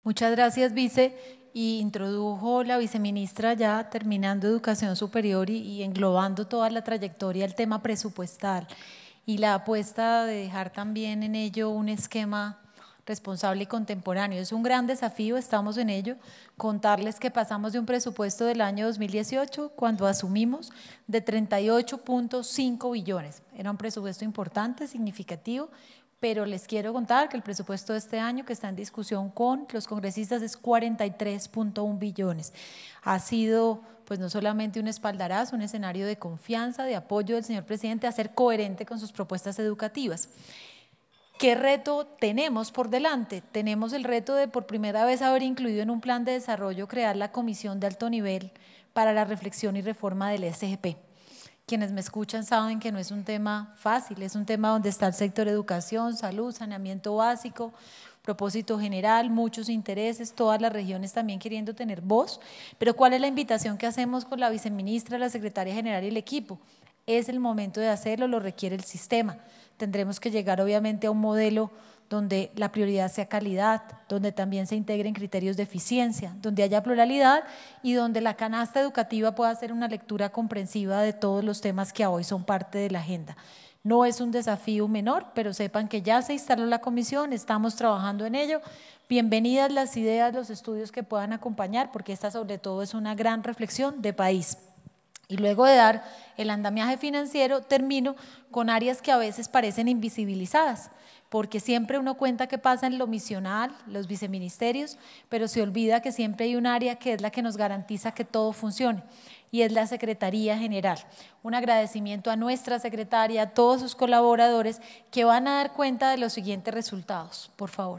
Muchas gracias, vice. Y introdujo la viceministra ya terminando educación superior y englobando toda la trayectoria el tema presupuestal y la apuesta de dejar también en ello un esquema responsable y contemporáneo. Es un gran desafío, estamos en ello, contarles que pasamos de un presupuesto del año 2018, cuando asumimos, de 38.5 billones. Era un presupuesto importante, significativo, pero les quiero contar que el presupuesto de este año que está en discusión con los congresistas es 43.1 billones. Ha sido pues no solamente un espaldarazo, un escenario de confianza, de apoyo del señor presidente a ser coherente con sus propuestas educativas. ¿Qué reto tenemos por delante? Tenemos el reto de por primera vez haber incluido en un plan de desarrollo crear la Comisión de Alto Nivel para la Reflexión y Reforma del SGP. Quienes me escuchan saben que no es un tema fácil, es un tema donde está el sector educación, salud, saneamiento básico, propósito general, muchos intereses, todas las regiones también queriendo tener voz, pero ¿cuál es la invitación que hacemos con la viceministra, la secretaria general y el equipo? Es el momento de hacerlo, lo requiere el sistema. Tendremos que llegar obviamente a un modelo donde la prioridad sea calidad, donde también se integren criterios de eficiencia, donde haya pluralidad y donde la canasta educativa pueda ser una lectura comprensiva de todos los temas que hoy son parte de la agenda. No es un desafío menor, pero sepan que ya se instaló la comisión, estamos trabajando en ello. Bienvenidas las ideas, los estudios que puedan acompañar, porque esta sobre todo es una gran reflexión de país. Y luego de dar el andamiaje financiero, termino con áreas que a veces parecen invisibilizadas, porque siempre uno cuenta qué pasa en lo misional, los viceministerios, pero se olvida que siempre hay un área que es la que nos garantiza que todo funcione, y es la Secretaría General. Un agradecimiento a nuestra secretaria, a todos sus colaboradores que van a dar cuenta de los siguientes resultados. Por favor.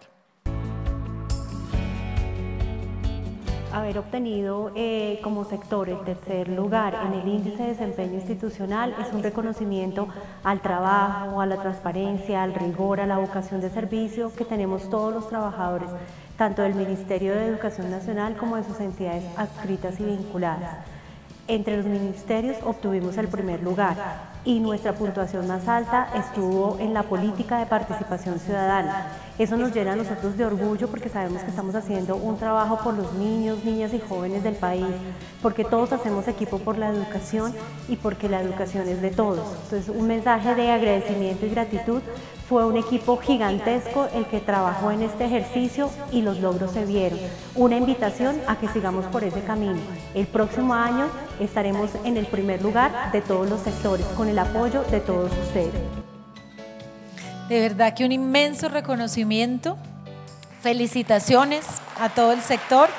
Haber obtenido como sector el tercer lugar en el índice de desempeño institucional es un reconocimiento al trabajo, a la transparencia, al rigor, a la vocación de servicio que tenemos todos los trabajadores, tanto del Ministerio de Educación Nacional como de sus entidades adscritas y vinculadas. Entre los ministerios obtuvimos el primer lugar y nuestra puntuación más alta estuvo en la política de participación ciudadana. Eso nos llena a nosotros de orgullo porque sabemos que estamos haciendo un trabajo por los niños, niñas y jóvenes del país, porque todos hacemos equipo por la educación y porque la educación es de todos. Entonces, un mensaje de agradecimiento y gratitud. Fue un equipo gigantesco el que trabajó en este ejercicio y los logros se vieron. Una invitación a que sigamos por ese camino. El próximo año estaremos en el primer lugar de todos los sectores, con el apoyo de todos ustedes. De verdad que un inmenso reconocimiento. Felicitaciones a todo el sector.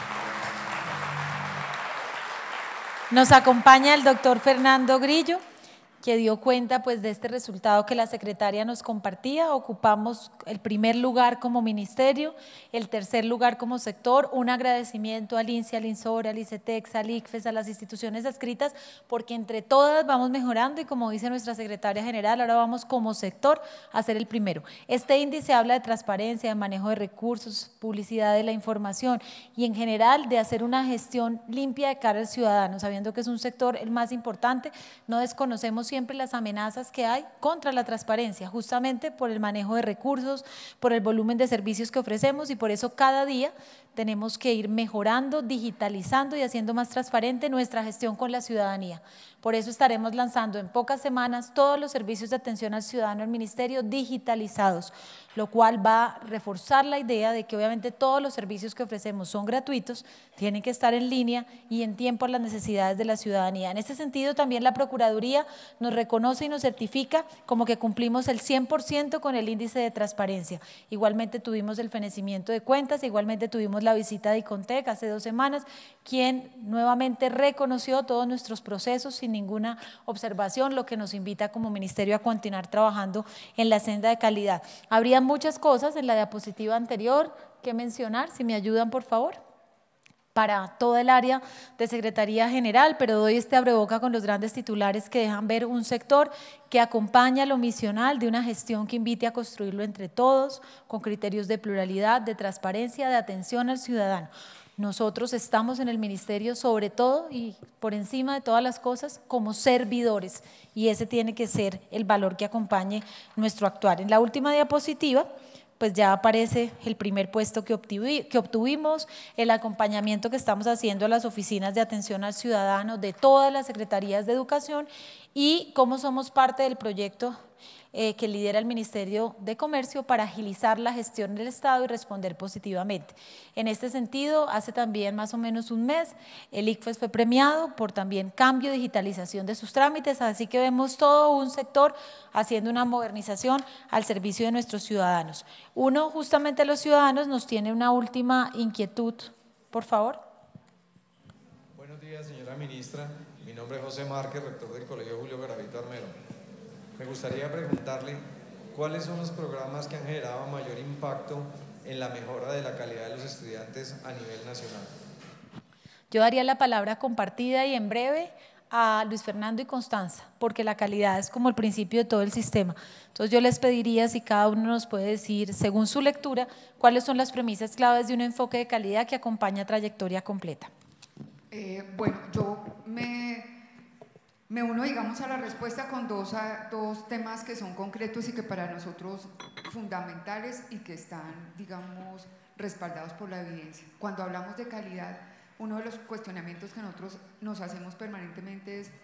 Nos acompaña el doctor Fernando Grillo, que dio cuenta pues de este resultado que la secretaria nos compartía. Ocupamos el primer lugar como ministerio, el tercer lugar como sector. Un agradecimiento al INSI, al INSOR, al ICETEX, al ICFES, a las instituciones adscritas, porque entre todas vamos mejorando y como dice nuestra secretaria general, ahora vamos como sector a ser el primero. Este índice habla de transparencia, de manejo de recursos, publicidad de la información y en general de hacer una gestión limpia de cara al ciudadano, sabiendo que es un sector el más importante. No desconocemos siempre las amenazas que hay contra la transparencia, justamente por el manejo de recursos, por el volumen de servicios que ofrecemos y por eso cada día tenemos que ir mejorando, digitalizando y haciendo más transparente nuestra gestión con la ciudadanía. Por eso estaremos lanzando en pocas semanas todos los servicios de atención al ciudadano del ministerio digitalizados, lo cual va a reforzar la idea de que obviamente todos los servicios que ofrecemos son gratuitos, tienen que estar en línea y en tiempo a las necesidades de la ciudadanía. En este sentido también la Procuraduría nos reconoce y nos certifica como que cumplimos el 100% con el índice de transparencia. Igualmente tuvimos el fenecimiento de cuentas, igualmente tuvimos la visita de ICONTEC hace 2 semanas, quien nuevamente reconoció todos nuestros procesos sin ninguna observación, lo que nos invita como ministerio a continuar trabajando en la senda de calidad. Habría muchas cosas en la diapositiva anterior que mencionar, si me ayudan por favor, para toda el área de Secretaría General, pero doy este abreboca con los grandes titulares que dejan ver un sector que acompaña lo misional de una gestión que invite a construirlo entre todos, con criterios de pluralidad, de transparencia, de atención al ciudadano. Nosotros estamos en el ministerio sobre todo y por encima de todas las cosas como servidores y ese tiene que ser el valor que acompañe nuestro actuar. En la última diapositiva pues ya aparece el primer puesto que obtuvimos, el acompañamiento que estamos haciendo a las oficinas de atención al ciudadano de todas las secretarías de educación y cómo somos parte del proyecto que lidera el Ministerio de Comercio para agilizar la gestión del Estado y responder positivamente. En este sentido, hace también más o menos un mes, el ICFES fue premiado por también cambio y digitalización de sus trámites, así que vemos todo un sector haciendo una modernización al servicio de nuestros ciudadanos. Uno, justamente los ciudadanos, nos tiene una última inquietud, por favor. Buenos días, señora ministra. Mi nombre es José Márquez, rector del Colegio Julio Garavito Armero. Me gustaría preguntarle cuáles son los programas que han generado mayor impacto en la mejora de la calidad de los estudiantes a nivel nacional. Yo daría la palabra compartida y en breve a Luis Fernando y Constanza, porque la calidad es como el principio de todo el sistema. Entonces yo les pediría si cada uno nos puede decir, según su lectura, cuáles son las premisas claves de un enfoque de calidad que acompaña trayectoria completa. Bueno, yo me uno, digamos, a la respuesta con dos temas que son concretos y que para nosotros fundamentales y que están, digamos, respaldados por la evidencia. Cuando hablamos de calidad, uno de los cuestionamientos que nosotros nos hacemos permanentemente es,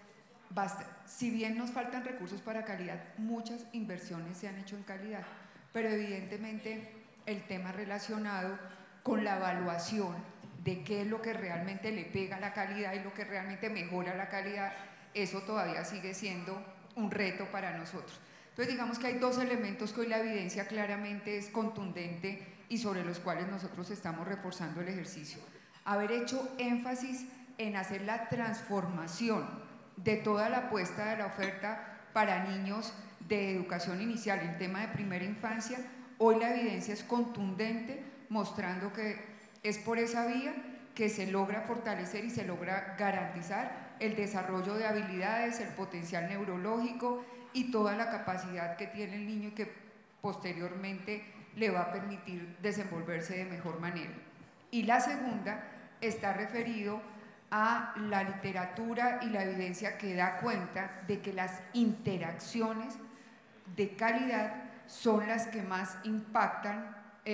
si bien nos faltan recursos para calidad, muchas inversiones se han hecho en calidad, pero evidentemente el tema relacionado con la evaluación de qué es lo que realmente le pega a la calidad y lo que realmente mejora la calidad, eso todavía sigue siendo un reto para nosotros. Entonces digamos que hay dos elementos que hoy la evidencia claramente es contundente y sobre los cuales nosotros estamos reforzando el ejercicio. Haber hecho énfasis en hacer la transformación de toda la apuesta de la oferta para niños de educación inicial, el tema de primera infancia, hoy la evidencia es contundente mostrando que es por esa vía que se logra fortalecer y se logra garantizar el desarrollo de habilidades, el potencial neurológico y toda la capacidad que tiene el niño y que posteriormente le va a permitir desenvolverse de mejor manera. Y la segunda está referido a la literatura y la evidencia que da cuenta de que las interacciones de calidad son las que más impactan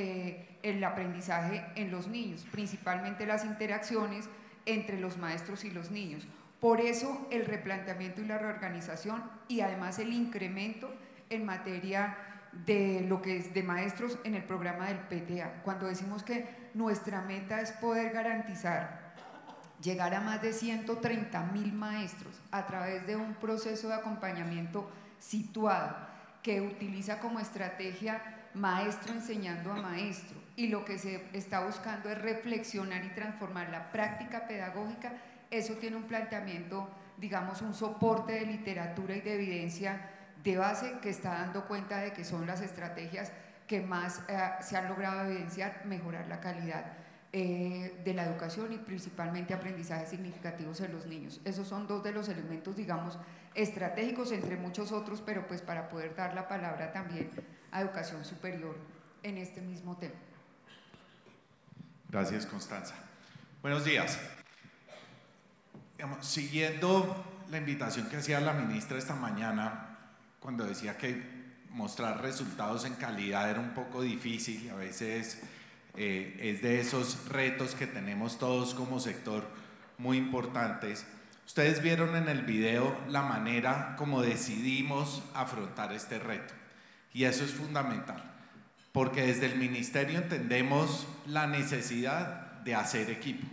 el aprendizaje en los niños, principalmente las interacciones entre los maestros y los niños. Por eso el replanteamiento y la reorganización y además el incremento en materia de lo que es de maestros en el programa del PTA. Cuando decimos que nuestra meta es poder garantizar llegar a más de 130.000 maestros a través de un proceso de acompañamiento situado que utiliza como estrategia maestro enseñando a maestro, y lo que se está buscando es reflexionar y transformar la práctica pedagógica. Eso tiene un planteamiento, digamos, un soporte de literatura y de evidencia de base que está dando cuenta de que son las estrategias que más se han logrado evidenciar mejorar la calidad de la educación y principalmente aprendizajes significativos en los niños. Esos son dos de los elementos, digamos, estratégicos entre muchos otros, pero pues para poder dar la palabra también a educación superior en este mismo tema. Gracias, Constanza. Buenos días. Siguiendo la invitación que hacía la ministra esta mañana, cuando decía que mostrar resultados en calidad era un poco difícil y a veces es de esos retos que tenemos todos como sector muy importantes. Ustedes vieron en el video la manera como decidimos afrontar este reto y eso es fundamental, porque desde el ministerio entendemos la necesidad de hacer equipo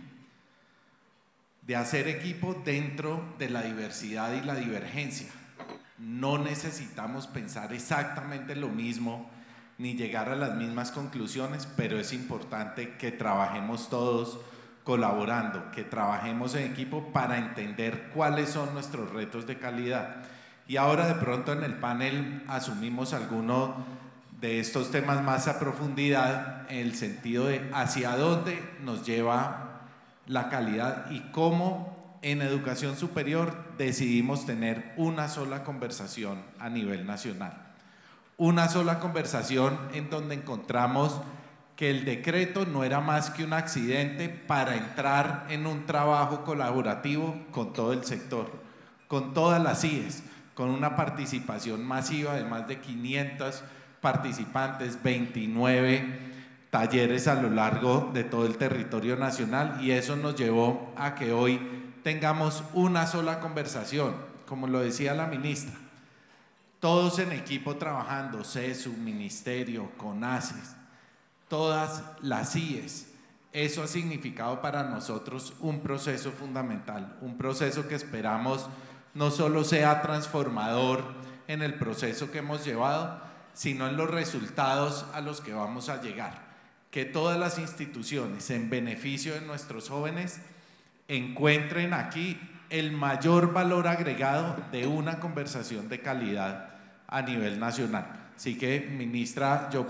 dentro de la diversidad y la divergencia. No necesitamos pensar exactamente lo mismo ni llegar a las mismas conclusiones, pero es importante que trabajemos todos colaborando, que trabajemos en equipo para entender cuáles son nuestros retos de calidad. Y ahora de pronto en el panel asumimos alguno de estos temas más a profundidad en el sentido de hacia dónde nos lleva la calidad y cómo en educación superior decidimos tener una sola conversación a nivel nacional. Una sola conversación en donde encontramos que el decreto no era más que un accidente para entrar en un trabajo colaborativo con todo el sector, con todas las IES, con una participación masiva de más de 500 participantes, 29 talleres a lo largo de todo el territorio nacional, y eso nos llevó a que hoy tengamos una sola conversación, como lo decía la ministra, todos en equipo trabajando, CESU, Ministerio, CONACES, todas las IES. Eso ha significado para nosotros un proceso fundamental, un proceso que esperamos no solo sea transformador en el proceso que hemos llevado, sino en los resultados a los que vamos a llegar. Que todas las instituciones, en beneficio de nuestros jóvenes, encuentren aquí el mayor valor agregado de una conversación de calidad a nivel nacional. Así que, ministra, yo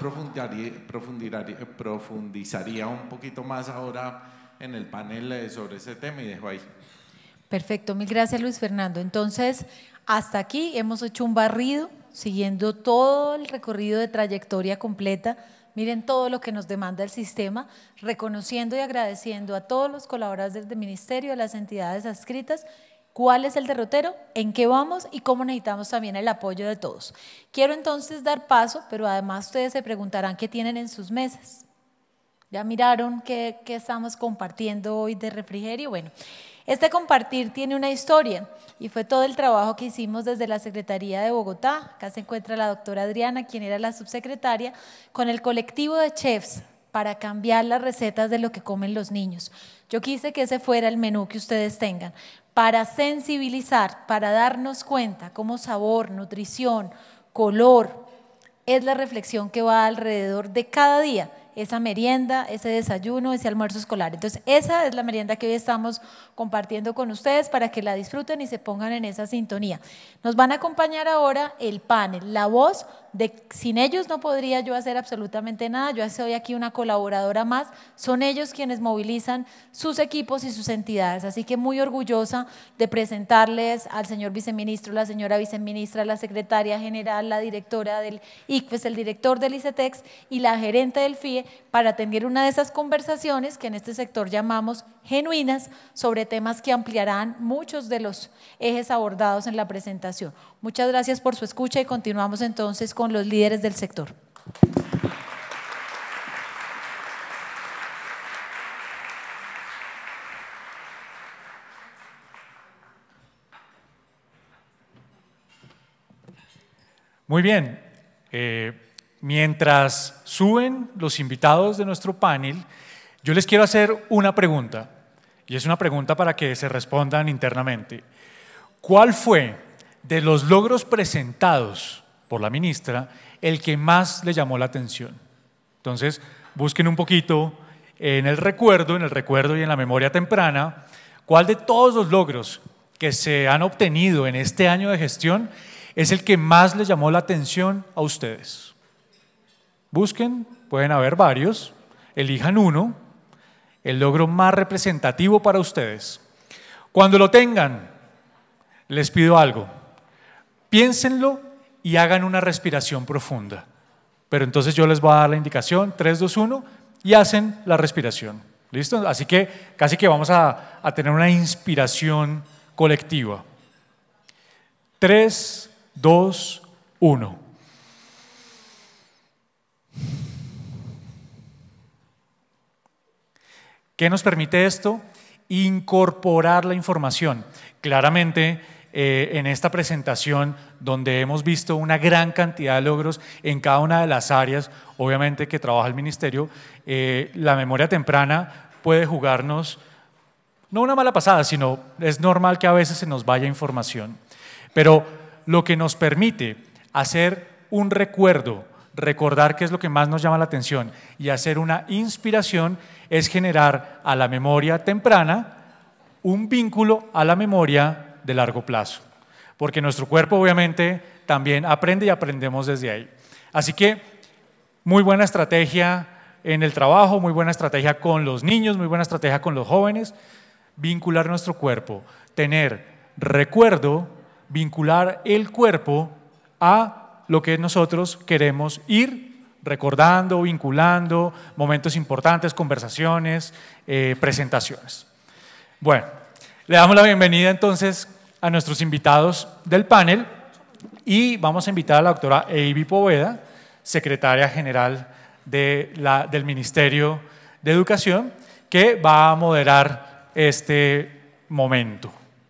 profundizaría un poquito más ahora en el panel sobre ese tema y dejo ahí. Perfecto, mil gracias, Luis Fernando. Entonces, hasta aquí hemos hecho un barrido, siguiendo todo el recorrido de trayectoria completa. Miren todo lo que nos demanda el sistema, reconociendo y agradeciendo a todos los colaboradores del Ministerio, a las entidades adscritas. ¿Cuál es el derrotero? ¿En qué vamos? Y cómo necesitamos también el apoyo de todos. Quiero entonces dar paso, pero además ustedes se preguntarán qué tienen en sus mesas. ¿Ya miraron qué estamos compartiendo hoy de refrigerio? Bueno, este compartir tiene una historia y fue todo el trabajo que hicimos desde la Secretaría de Bogotá. Acá se encuentra la doctora Adriana, quien era la subsecretaria, con el colectivo de chefs para cambiar las recetas de lo que comen los niños. Yo quise que ese fuera el menú que ustedes tengan, para sensibilizar, para darnos cuenta cómo sabor, nutrición, color, es la reflexión que va alrededor de cada día, esa merienda, ese desayuno, ese almuerzo escolar. Entonces, esa es la merienda que hoy estamos compartiendo con ustedes para que la disfruten y se pongan en esa sintonía. Nos van a acompañar ahora el panel, la voz de sin ellos no podría yo hacer absolutamente nada, yo soy aquí una colaboradora más, son ellos quienes movilizan sus equipos y sus entidades, así que muy orgullosa de presentarles al señor viceministro, la señora viceministra, la secretaria general, la directora del ICFES, el director del ICETEX y la gerente del FIE para tener una de esas conversaciones que en este sector llamamos genuinas sobre temas que ampliarán muchos de los ejes abordados en la presentación. Muchas gracias por su escucha y continuamos entonces con los líderes del sector. Muy bien, mientras suben los invitados de nuestro panel, yo les quiero hacer una pregunta, y es una pregunta para que se respondan internamente. ¿Cuál fue de los logros presentados por la ministra el que más le llamó la atención? Entonces, busquen un poquito en el recuerdo y en la memoria temprana, cuál de todos los logros que se han obtenido en este año de gestión es el que más les llamó la atención a ustedes. Busquen, pueden haber varios, elijan uno, el logro más representativo para ustedes. Cuando lo tengan, les pido algo, piénsenlo y hagan una respiración profunda. Pero entonces yo les voy a dar la indicación, 3, 2, 1, y hacen la respiración. ¿Listo? Así que casi que vamos a tener una inspiración colectiva. 3, 2, 1. ¿Qué nos permite esto? Incorporar la información. Claramente, en esta presentación, donde hemos visto una gran cantidad de logros en cada una de las áreas, obviamente que trabaja el Ministerio, la memoria temprana puede jugarnos, no una mala pasada, sino es normal que a veces se nos vaya información. Pero lo que nos permite hacer un recuerdo, recordar qué es lo que más nos llama la atención y hacer una inspiración es generar a la memoria temprana un vínculo a la memoria de largo plazo, porque nuestro cuerpo obviamente también aprende y aprendemos desde ahí. Así que muy buena estrategia en el trabajo, muy buena estrategia con los niños, muy buena estrategia con los jóvenes, vincular nuestro cuerpo, tener recuerdo, vincular el cuerpo a lo que nosotros queremos ir recordando, vinculando, momentos importantes, conversaciones, presentaciones. Bueno, le damos la bienvenida entonces a nuestros invitados del panel y vamos a invitar a la doctora Eivy Poveda, secretaria general del Ministerio de Educación, que va a moderar este momento.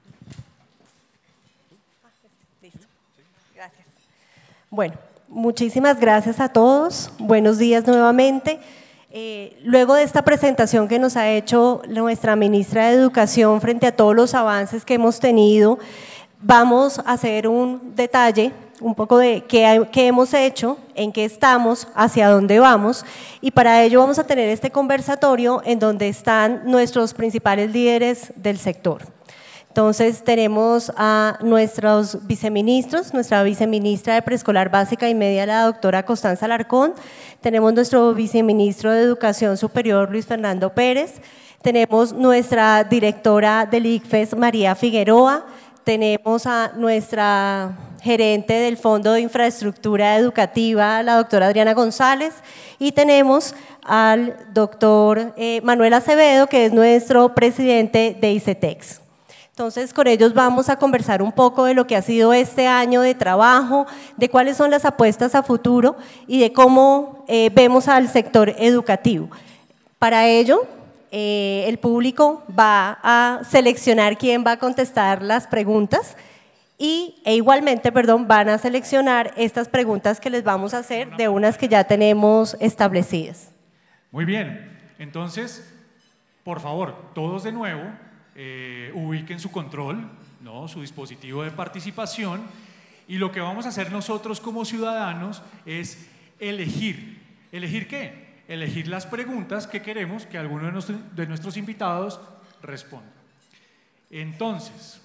Listo. Gracias. Bueno, muchísimas gracias a todos. Buenos días nuevamente. Luego de esta presentación que nos ha hecho nuestra ministra de Educación frente a todos los avances que hemos tenido, vamos a hacer un detalle, un poco de qué hemos hecho, en qué estamos, hacia dónde vamos, y para ello vamos a tener este conversatorio en donde están nuestros principales líderes del sector. Entonces tenemos a nuestros viceministros, nuestra viceministra de Preescolar Básica y Media, la doctora Constanza Alarcón, tenemos nuestro viceministro de Educación Superior, Luis Fernando Pérez, tenemos nuestra directora del ICFES, María Figueroa, tenemos a nuestra gerente del Fondo de Infraestructura Educativa, la doctora Adriana González, y tenemos al doctor Manuel Acevedo, que es nuestro presidente de ICETEX. Entonces, con ellos vamos a conversar un poco de lo que ha sido este año de trabajo, de cuáles son las apuestas a futuro y de cómo vemos al sector educativo. Para ello, el público va a seleccionar quién va a contestar las preguntas e igualmente, van a seleccionar estas preguntas que les vamos a hacer de unas que ya tenemos establecidas. Muy bien, entonces, por favor, todos de nuevo, ubiquen su control, ¿no? Su dispositivo de participación, y lo que vamos a hacer nosotros como ciudadanos es elegir. ¿Elegir qué? Elegir las preguntas que queremos que alguno de nuestros invitados responda. Entonces,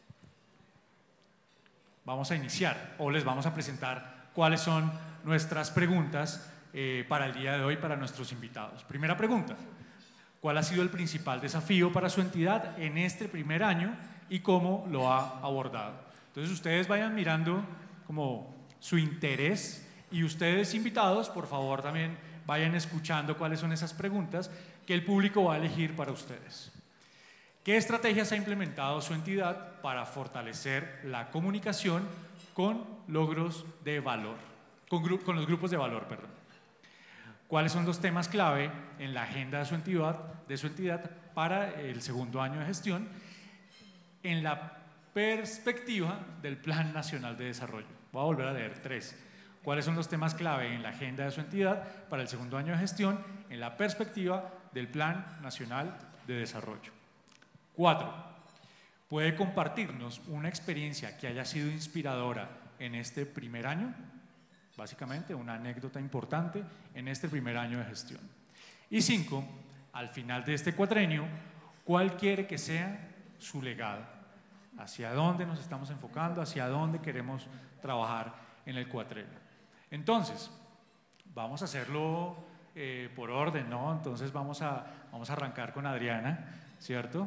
vamos a iniciar o les vamos a presentar cuáles son nuestras preguntas para el día de hoy para nuestros invitados. Primera pregunta: ¿cuál ha sido el principal desafío para su entidad en este primer año y cómo lo ha abordado? Entonces ustedes vayan mirando como su interés, y ustedes invitados, por favor, también vayan escuchando cuáles son esas preguntas que el público va a elegir para ustedes. ¿Qué estrategias ha implementado su entidad para fortalecer la comunicación con logros de valor, con los grupos de valor, perdón? ¿Cuáles son los temas clave en la agenda de su entidad para el segundo año de gestión en la perspectiva del Plan Nacional de Desarrollo? Voy a volver a leer 3. ¿Cuáles son los temas clave en la agenda de su entidad para el segundo año de gestión en la perspectiva del Plan Nacional de Desarrollo? 4. ¿Puede compartirnos una experiencia que haya sido inspiradora en este primer año? Básicamente, una anécdota importante en este primer año de gestión. Y 5, al final de este cuatrenio, ¿cuál quiere que sea su legado? ¿Hacia dónde nos estamos enfocando? ¿Hacia dónde queremos trabajar en el cuatrenio? Entonces, vamos a hacerlo por orden, ¿no? Entonces vamos a arrancar con Adriana, ¿cierto?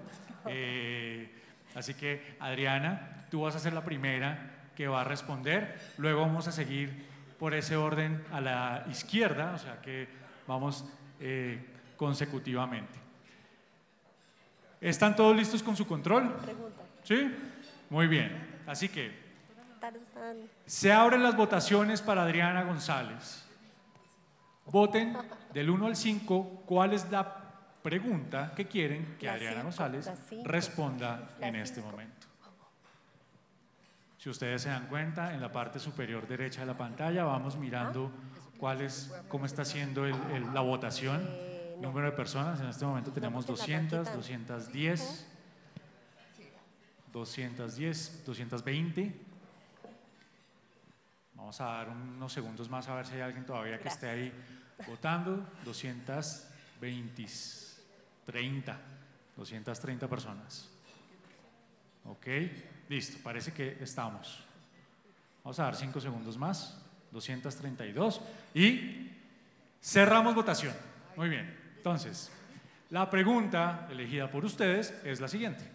Así que, Adriana, tú vas a ser la primera que va a responder, luego vamos a seguir por ese orden a la izquierda, o sea que vamos consecutivamente. ¿Están todos listos con su control? ¿Sí? Muy bien. Así que se abren las votaciones para Adriana González. Voten del 1 al 5 cuál es la pregunta que quieren que Adriana González responda en este momento. Si ustedes se dan cuenta, en la parte superior derecha de la pantalla vamos mirando cómo está siendo la votación, número de personas. En este momento tenemos 200, 210, 220. Vamos a dar unos segundos más a ver si hay alguien todavía que esté ahí votando. 230 personas. Ok, listo, parece que estamos. Vamos a dar 5 segundos más. 232 y cerramos votación. Muy bien, entonces la pregunta elegida por ustedes es la siguiente.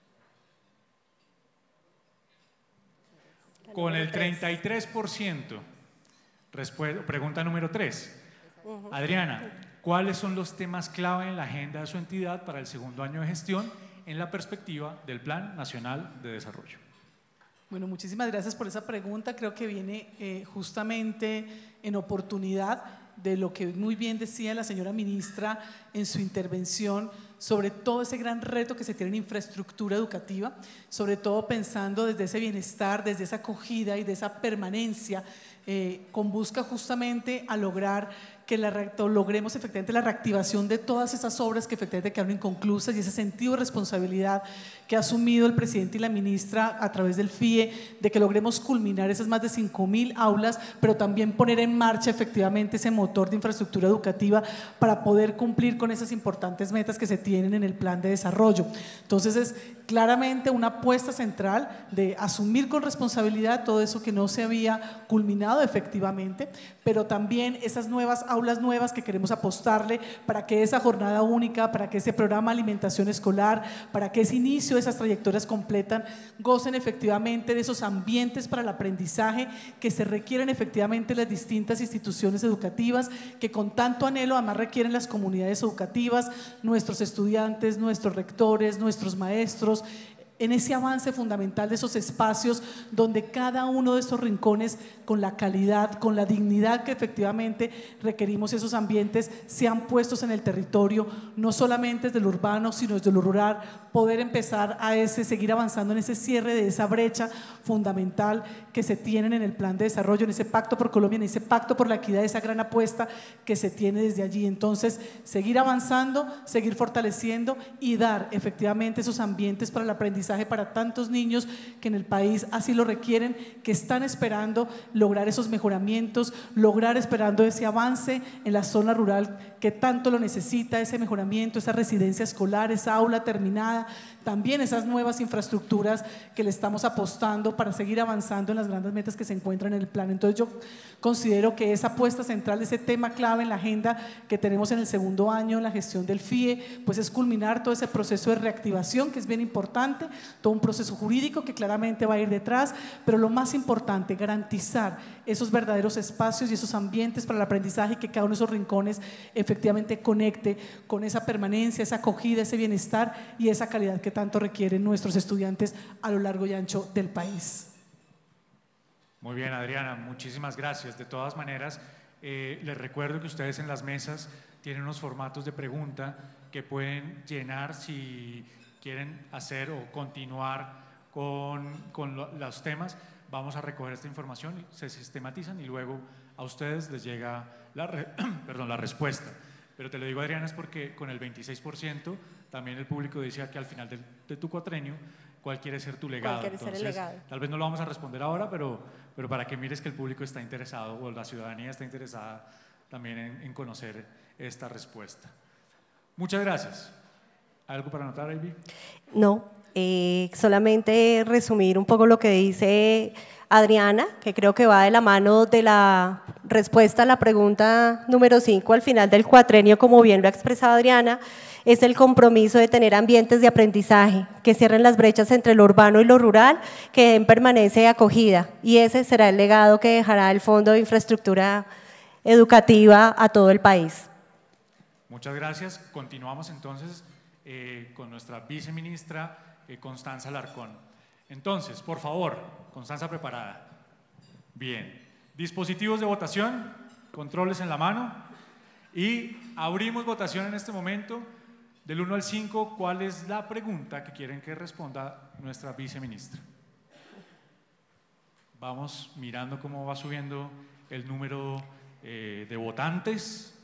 Con el 33%, pregunta número 3. Adriana, ¿cuáles son los temas clave en la agenda de su entidad para el segundo año de gestión en la perspectiva del Plan Nacional de Desarrollo? Bueno, muchísimas gracias por esa pregunta. Creo que viene justamente en oportunidad de lo que muy bien decía la señora ministra en su intervención sobre todo ese gran reto que se tiene en infraestructura educativa, sobre todo pensando desde ese bienestar, desde esa acogida y de esa permanencia, con busca justamente a lograr que logremos efectivamente la reactivación de todas esas obras que efectivamente quedaron inconclusas y ese sentido de responsabilidad que ha asumido el presidente y la ministra a través del FIE, de que logremos culminar esas más de 5.000 aulas, pero también poner en marcha efectivamente ese motor de infraestructura educativa para poder cumplir con esas importantes metas que se tienen en el plan de desarrollo. Entonces es claramente una apuesta central de asumir con responsabilidad todo eso que no se había culminado efectivamente, pero también esas nuevas aulas nuevas que queremos apostarle para que esa jornada única, para que ese programa de alimentación escolar, para que ese inicio de esas trayectorias completan, gocen efectivamente de esos ambientes para el aprendizaje que se requieren efectivamente en las distintas instituciones educativas, que con tanto anhelo además requieren las comunidades educativas, nuestros estudiantes, nuestros rectores, nuestros maestros, en ese avance fundamental de esos espacios donde cada uno de estos rincones, con la calidad, con la dignidad que efectivamente requerimos, esos ambientes sean puestos en el territorio, no solamente desde lo urbano, sino desde lo rural, poder empezar a seguir avanzando en ese cierre de esa brecha fundamental que se tienen en el plan de desarrollo, en ese pacto por Colombia, en ese pacto por la equidad, esa gran apuesta que se tiene desde allí. Entonces, seguir avanzando, seguir fortaleciendo y dar efectivamente esos ambientes para el aprendizaje para tantos niños que en el país así lo requieren, que están esperando lograr esos mejoramientos, lograr esperando ese avance en la zona rural que tanto lo necesita, ese mejoramiento, esa residencia escolar, esa aula terminada, también esas nuevas infraestructuras que le estamos apostando para seguir avanzando en las grandes metas que se encuentran en el plan. Entonces yo considero que esa apuesta central, ese tema clave en la agenda que tenemos en el segundo año en la gestión del FIE, pues es culminar todo ese proceso de reactivación que es bien importante, todo un proceso jurídico que claramente va a ir detrás, pero lo más importante, garantizar esos verdaderos espacios y esos ambientes para el aprendizaje y que cada uno de esos rincones efectivamente conecte con esa permanencia, esa acogida, ese bienestar y esa calidad que tanto requieren nuestros estudiantes a lo largo y ancho del país. Muy bien, Adriana, muchísimas gracias. De todas maneras, les recuerdo que ustedes en las mesas tienen unos formatos de pregunta que pueden llenar si quieren hacer o continuar con los temas. Vamos a recoger esta información, se sistematizan y luego a ustedes les llega la respuesta. Pero te lo digo, Adriana, es porque con el 26% también el público decía que al final de tu cuatrenio, ¿cuál quiere ser tu legado? Entonces, tal vez no lo vamos a responder ahora, pero para que mires que el público está interesado o la ciudadanía está interesada también en conocer esta respuesta. Muchas gracias. ¿Algo para anotar, Ivy? No, solamente resumir un poco lo que dice Adriana, que creo que va de la mano de la respuesta a la pregunta número 5 al final del cuatrenio, como bien lo ha expresado Adriana, es el compromiso de tener ambientes de aprendizaje que cierren las brechas entre lo urbano y lo rural, que den permanencia y acogida, y ese será el legado que dejará el Fondo de Infraestructura Educativa a todo el país. Muchas gracias. Continuamos entonces con nuestra viceministra Constanza Alarcón. Entonces, por favor, Constanza, preparada. Bien. Dispositivos de votación, controles en la mano y abrimos votación en este momento. Del 1 al 5, ¿cuál es la pregunta que quieren que responda nuestra viceministra? Vamos mirando cómo va subiendo el número de votantes.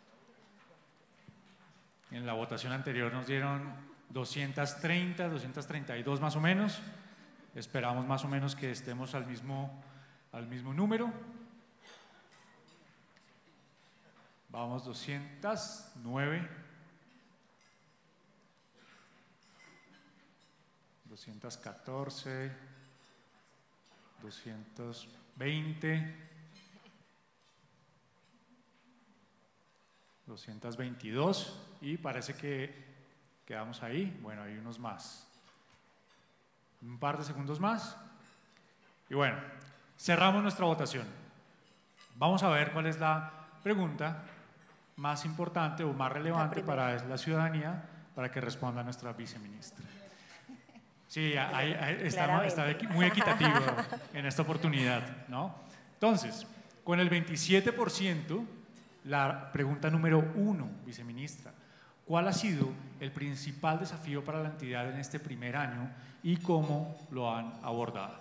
En la votación anterior nos dieron 230, 232 más o menos. Esperamos más o menos que estemos al mismo número. Vamos, 209, 214, 220, 222 y parece que quedamos ahí. Bueno, hay unos más. Un par de segundos más. Y bueno, cerramos nuestra votación. Vamos a ver cuál es la pregunta más importante o más relevante para la ciudadanía para que responda nuestra viceministra. Sí, está muy equitativo en esta oportunidad, ¿no? Entonces, con el 27%, la pregunta número 1, viceministra, ¿cuál ha sido el principal desafío para la entidad en este primer año y cómo lo han abordado?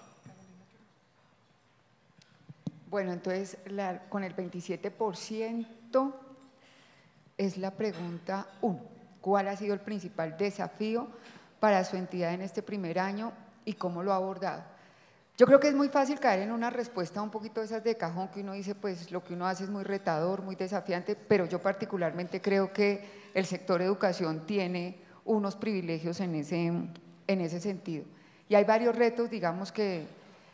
Bueno, entonces con el 27% es la pregunta 1. ¿Cuál ha sido el principal desafío para su entidad en este primer año y cómo lo ha abordado? Yo creo que es muy fácil caer en una respuesta un poquito de esas de cajón que uno dice, pues lo que uno hace es muy retador, muy desafiante, pero yo particularmente creo que el sector educación tiene unos privilegios en ese sentido. Y hay varios retos, digamos, que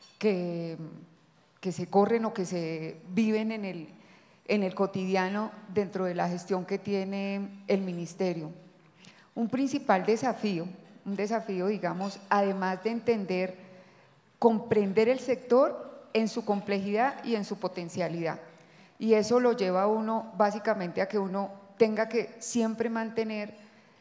se corren o que se viven en el cotidiano dentro de la gestión que tiene el ministerio. Un principal desafío, digamos, además de entender, comprender el sector en su complejidad y en su potencialidad. Y eso lo lleva a uno básicamente a que uno tenga que siempre mantener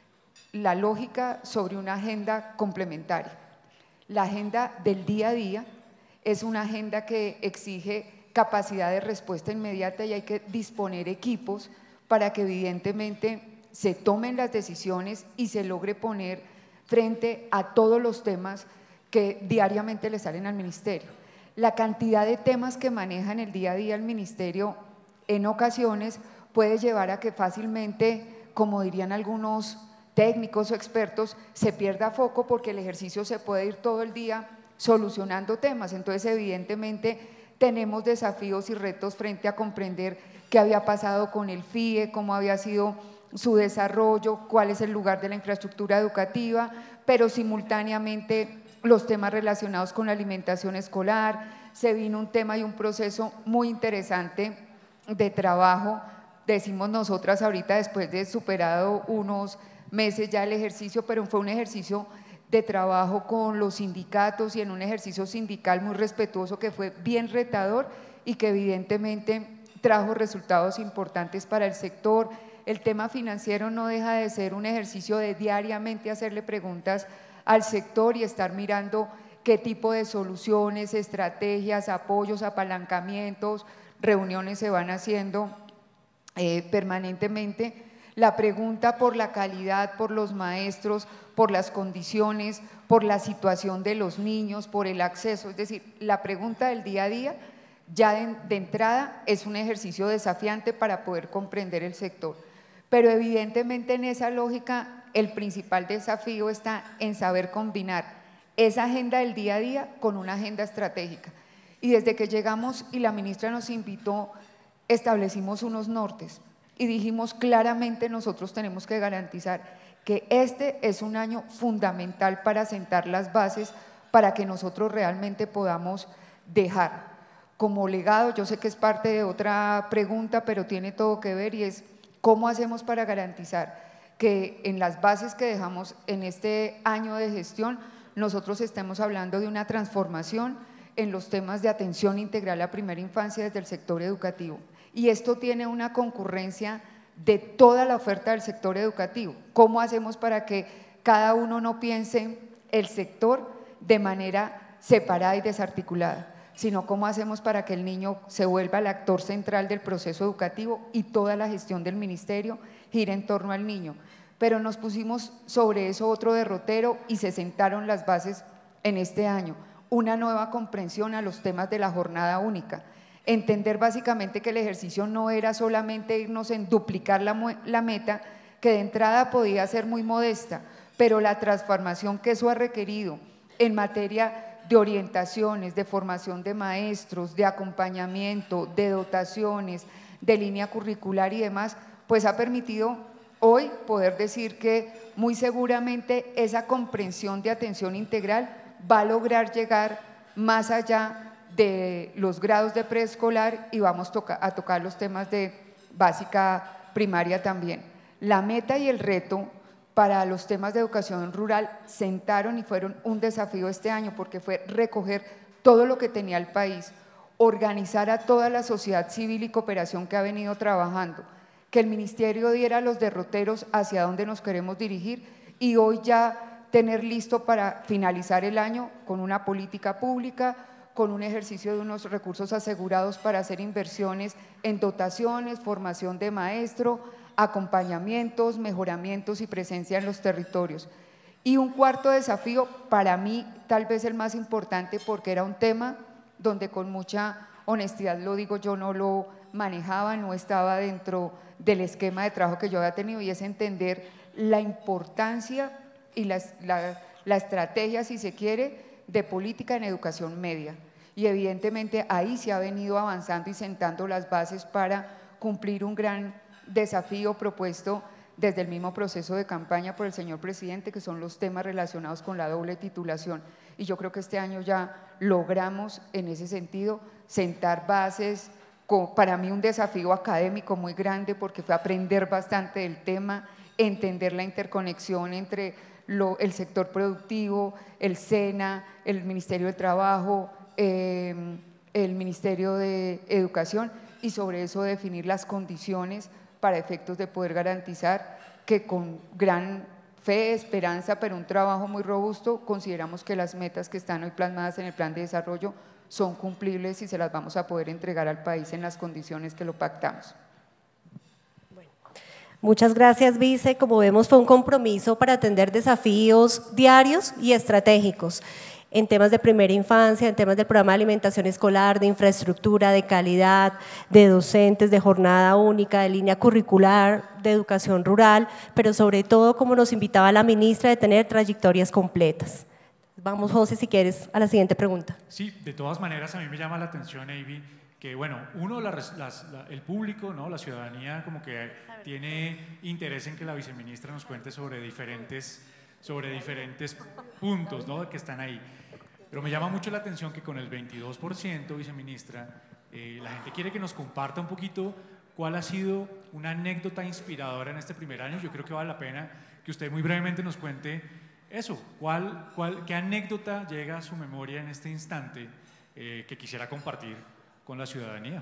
la lógica sobre una agenda complementaria. La agenda del día a día es una agenda que exige capacidad de respuesta inmediata y hay que disponer equipos para que evidentemente se tomen las decisiones y se logre poner frente a todos los temas que diariamente le salen al ministerio. La cantidad de temas que maneja en el día a día el ministerio en ocasiones puede llevar a que fácilmente, como dirían algunos técnicos o expertos, se pierda foco porque el ejercicio se puede ir todo el día solucionando temas. Entonces, evidentemente, tenemos desafíos y retos frente a comprender qué había pasado con el FIE, cómo había sido su desarrollo, cuál es el lugar de la infraestructura educativa, pero simultáneamente los temas relacionados con la alimentación escolar. Se vino un tema y un proceso muy interesante de trabajo, decimos nosotras ahorita después de superado unos meses ya el ejercicio, pero fue un ejercicio de trabajo con los sindicatos y en un ejercicio sindical muy respetuoso que fue bien retador y que evidentemente trajo resultados importantes para el sector. El tema financiero no deja de ser un ejercicio de diariamente hacerle preguntas al sector y estar mirando qué tipo de soluciones, estrategias, apoyos, apalancamientos, reuniones se van haciendo permanentemente. La pregunta por la calidad, por los maestros, por las condiciones, por la situación de los niños, por el acceso, es decir, la pregunta del día a día ya de entrada es un ejercicio desafiante para poder comprender el sector. Pero evidentemente en esa lógica el principal desafío está en saber combinar esa agenda del día a día con una agenda estratégica. Y desde que llegamos y la ministra nos invitó, establecimos unos nortes y dijimos claramente nosotros tenemos que garantizar que este es un año fundamental para sentar las bases para que nosotros realmente podamos dejar como legado, yo sé que es parte de otra pregunta, pero tiene todo que ver y es cómo hacemos para garantizar que en las bases que dejamos en este año de gestión nosotros estemos hablando de una transformación en los temas de atención integral a primera infancia desde el sector educativo. Y esto tiene una concurrencia de toda la oferta del sector educativo. ¿Cómo hacemos para que cada uno no piense el sector de manera separada y desarticulada, sino cómo hacemos para que el niño se vuelva el actor central del proceso educativo y toda la gestión del ministerio gire en torno al niño? Pero nos pusimos sobre eso otro derrotero y se sentaron las bases en este año, una nueva comprensión a los temas de la jornada única. Entender básicamente que el ejercicio no era solamente irnos en duplicar la meta, que de entrada podía ser muy modesta, pero la transformación que eso ha requerido en materia de orientaciones, de formación de maestros, de acompañamiento, de dotaciones, de línea curricular y demás, pues ha permitido hoy poder decir que muy seguramente esa comprensión de atención integral va a lograr llegar más allá de los grados de preescolar y vamos a tocar los temas de básica primaria también. La meta y el reto para los temas de educación rural sentaron y fueron un desafío este año porque fue recoger todo lo que tenía el país, organizar a toda la sociedad civil y cooperación que ha venido trabajando, que el ministerio diera los derroteros hacia dónde nos queremos dirigir y hoy ya tener listo para finalizar el año con una política pública, con un ejercicio de unos recursos asegurados para hacer inversiones en dotaciones, formación de maestro, acompañamientos, mejoramientos y presencia en los territorios. Y un cuarto desafío, para mí tal vez el más importante, porque era un tema donde con mucha honestidad lo digo, yo no lo manejaba, no estaba dentro del esquema de trabajo que yo había tenido, y es entender la importancia y la estrategia, si se quiere, de política en educación media. Y evidentemente ahí se ha venido avanzando y sentando las bases para cumplir un gran desafío propuesto desde el mismo proceso de campaña por el señor presidente, que son los temas relacionados con la doble titulación. Y yo creo que este año ya logramos en ese sentido sentar bases, para mí un desafío académico muy grande porque fue aprender bastante del tema, entender la interconexión entre el sector productivo, el SENA, el Ministerio de Trabajo, el Ministerio de Educación, y sobre eso definir las condiciones para efectos de poder garantizar que con gran fe, esperanza, pero un trabajo muy robusto, consideramos que las metas que están hoy plasmadas en el plan de desarrollo son cumplibles y se las vamos a poder entregar al país en las condiciones que lo pactamos. Muchas gracias, Vice. Como vemos, fue un compromiso para atender desafíos diarios y estratégicos en temas de primera infancia, en temas del programa de alimentación escolar, de infraestructura, de calidad, de docentes, de jornada única, de línea curricular, de educación rural, pero sobre todo, como nos invitaba la ministra, de tener trayectorias completas. Vamos, José, si quieres, a la siguiente pregunta. Sí, de todas maneras, a mí me llama la atención, Avi, que bueno, uno, el público, ¿no? La ciudadanía como que tiene interés en que la viceministra nos cuente sobre diferentes puntos, ¿no? Que están ahí. Pero me llama mucho la atención que con el 22%, viceministra, la gente quiere que nos comparta un poquito cuál ha sido una anécdota inspiradora en este primer año. Yo creo que vale la pena que usted muy brevemente nos cuente eso, qué anécdota llega a su memoria en este instante que quisiera compartir con la ciudadanía.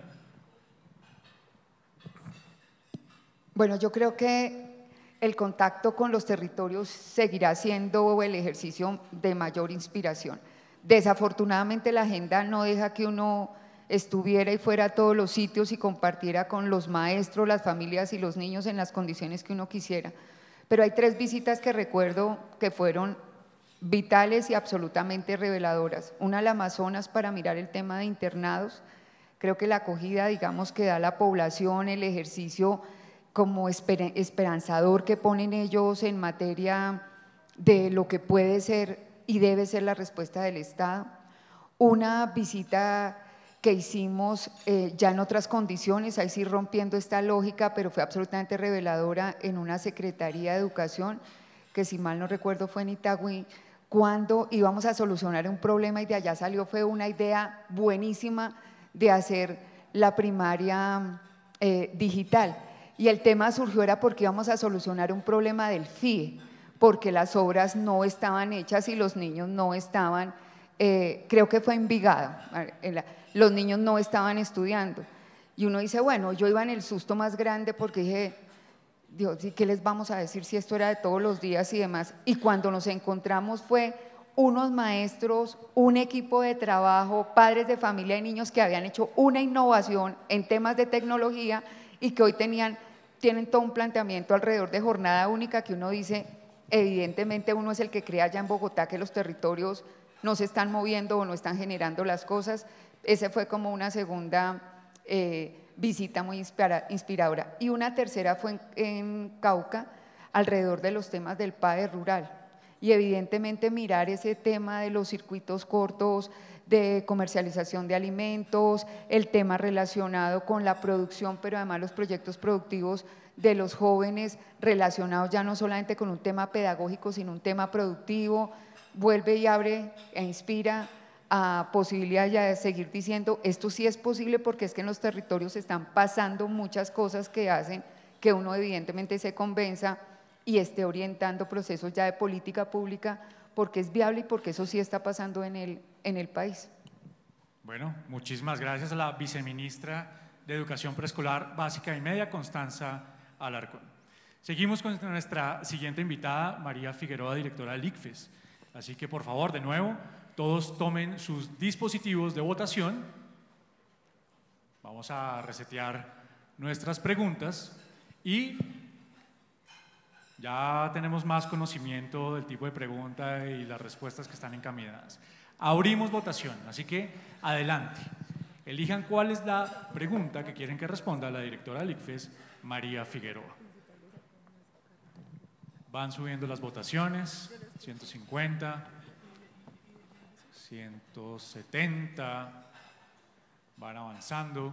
Bueno, yo creo que el contacto con los territorios seguirá siendo el ejercicio de mayor inspiración. Desafortunadamente la agenda no deja que uno estuviera y fuera a todos los sitios y compartiera con los maestros, las familias y los niños en las condiciones que uno quisiera. Pero hay 3 visitas que recuerdo que fueron vitales y absolutamente reveladoras. Una al Amazonas para mirar el tema de internados. Creo que la acogida, digamos, que da la población, el ejercicio como esperanzador que ponen ellos en materia de lo que puede ser y debe ser la respuesta del Estado. Una visita que hicimos ya en otras condiciones, ahí sí rompiendo esta lógica, pero fue absolutamente reveladora, en una Secretaría de Educación, que si mal no recuerdo fue en Itagüí, cuando íbamos a solucionar un problema y de allá fue una idea buenísima de hacer la primaria digital. Y el tema surgió era porque íbamos a solucionar un problema del FIE, porque las obras no estaban hechas y los niños no estaban, creo que fue en Envigado, los niños no estaban estudiando. Y uno dice, bueno, yo iba en el susto más grande porque dije, Dios, ¿y qué les vamos a decir si esto era de todos los días y demás? Y cuando nos encontramos fue unos maestros, un equipo de trabajo, padres de familia y niños que habían hecho una innovación en temas de tecnología y que hoy tienen todo un planteamiento alrededor de jornada única que uno dice, evidentemente uno es el que cree allá en Bogotá que los territorios no se están moviendo o no están generando las cosas. Ese fue como una segunda visita muy inspiradora. Y una tercera fue en Cauca, alrededor de los temas del PAE rural. Y evidentemente mirar ese tema de los circuitos cortos, de comercialización de alimentos, el tema relacionado con la producción, pero además los proyectos productivos de los jóvenes relacionados ya no solamente con un tema pedagógico, sino un tema productivo, vuelve y abre e inspira a posibilidad ya de seguir diciendo, esto sí es posible porque es que en los territorios están pasando muchas cosas que hacen que uno evidentemente se convenza y esté orientando procesos ya de política pública porque es viable y porque eso sí está pasando en el país. Bueno, muchísimas gracias a la viceministra de Educación Preescolar Básica y Media, Constanza Alarcón. Seguimos con nuestra siguiente invitada, María Figueroa, directora del ICFES. Así que, por favor, de nuevo, todos tomen sus dispositivos de votación. Vamos a resetear nuestras preguntas y ya tenemos más conocimiento del tipo de pregunta y las respuestas que están encaminadas. Abrimos votación, así que adelante. Elijan cuál es la pregunta que quieren que responda la directora del ICFES, María Figueroa. Van subiendo las votaciones, 150, 170, van avanzando.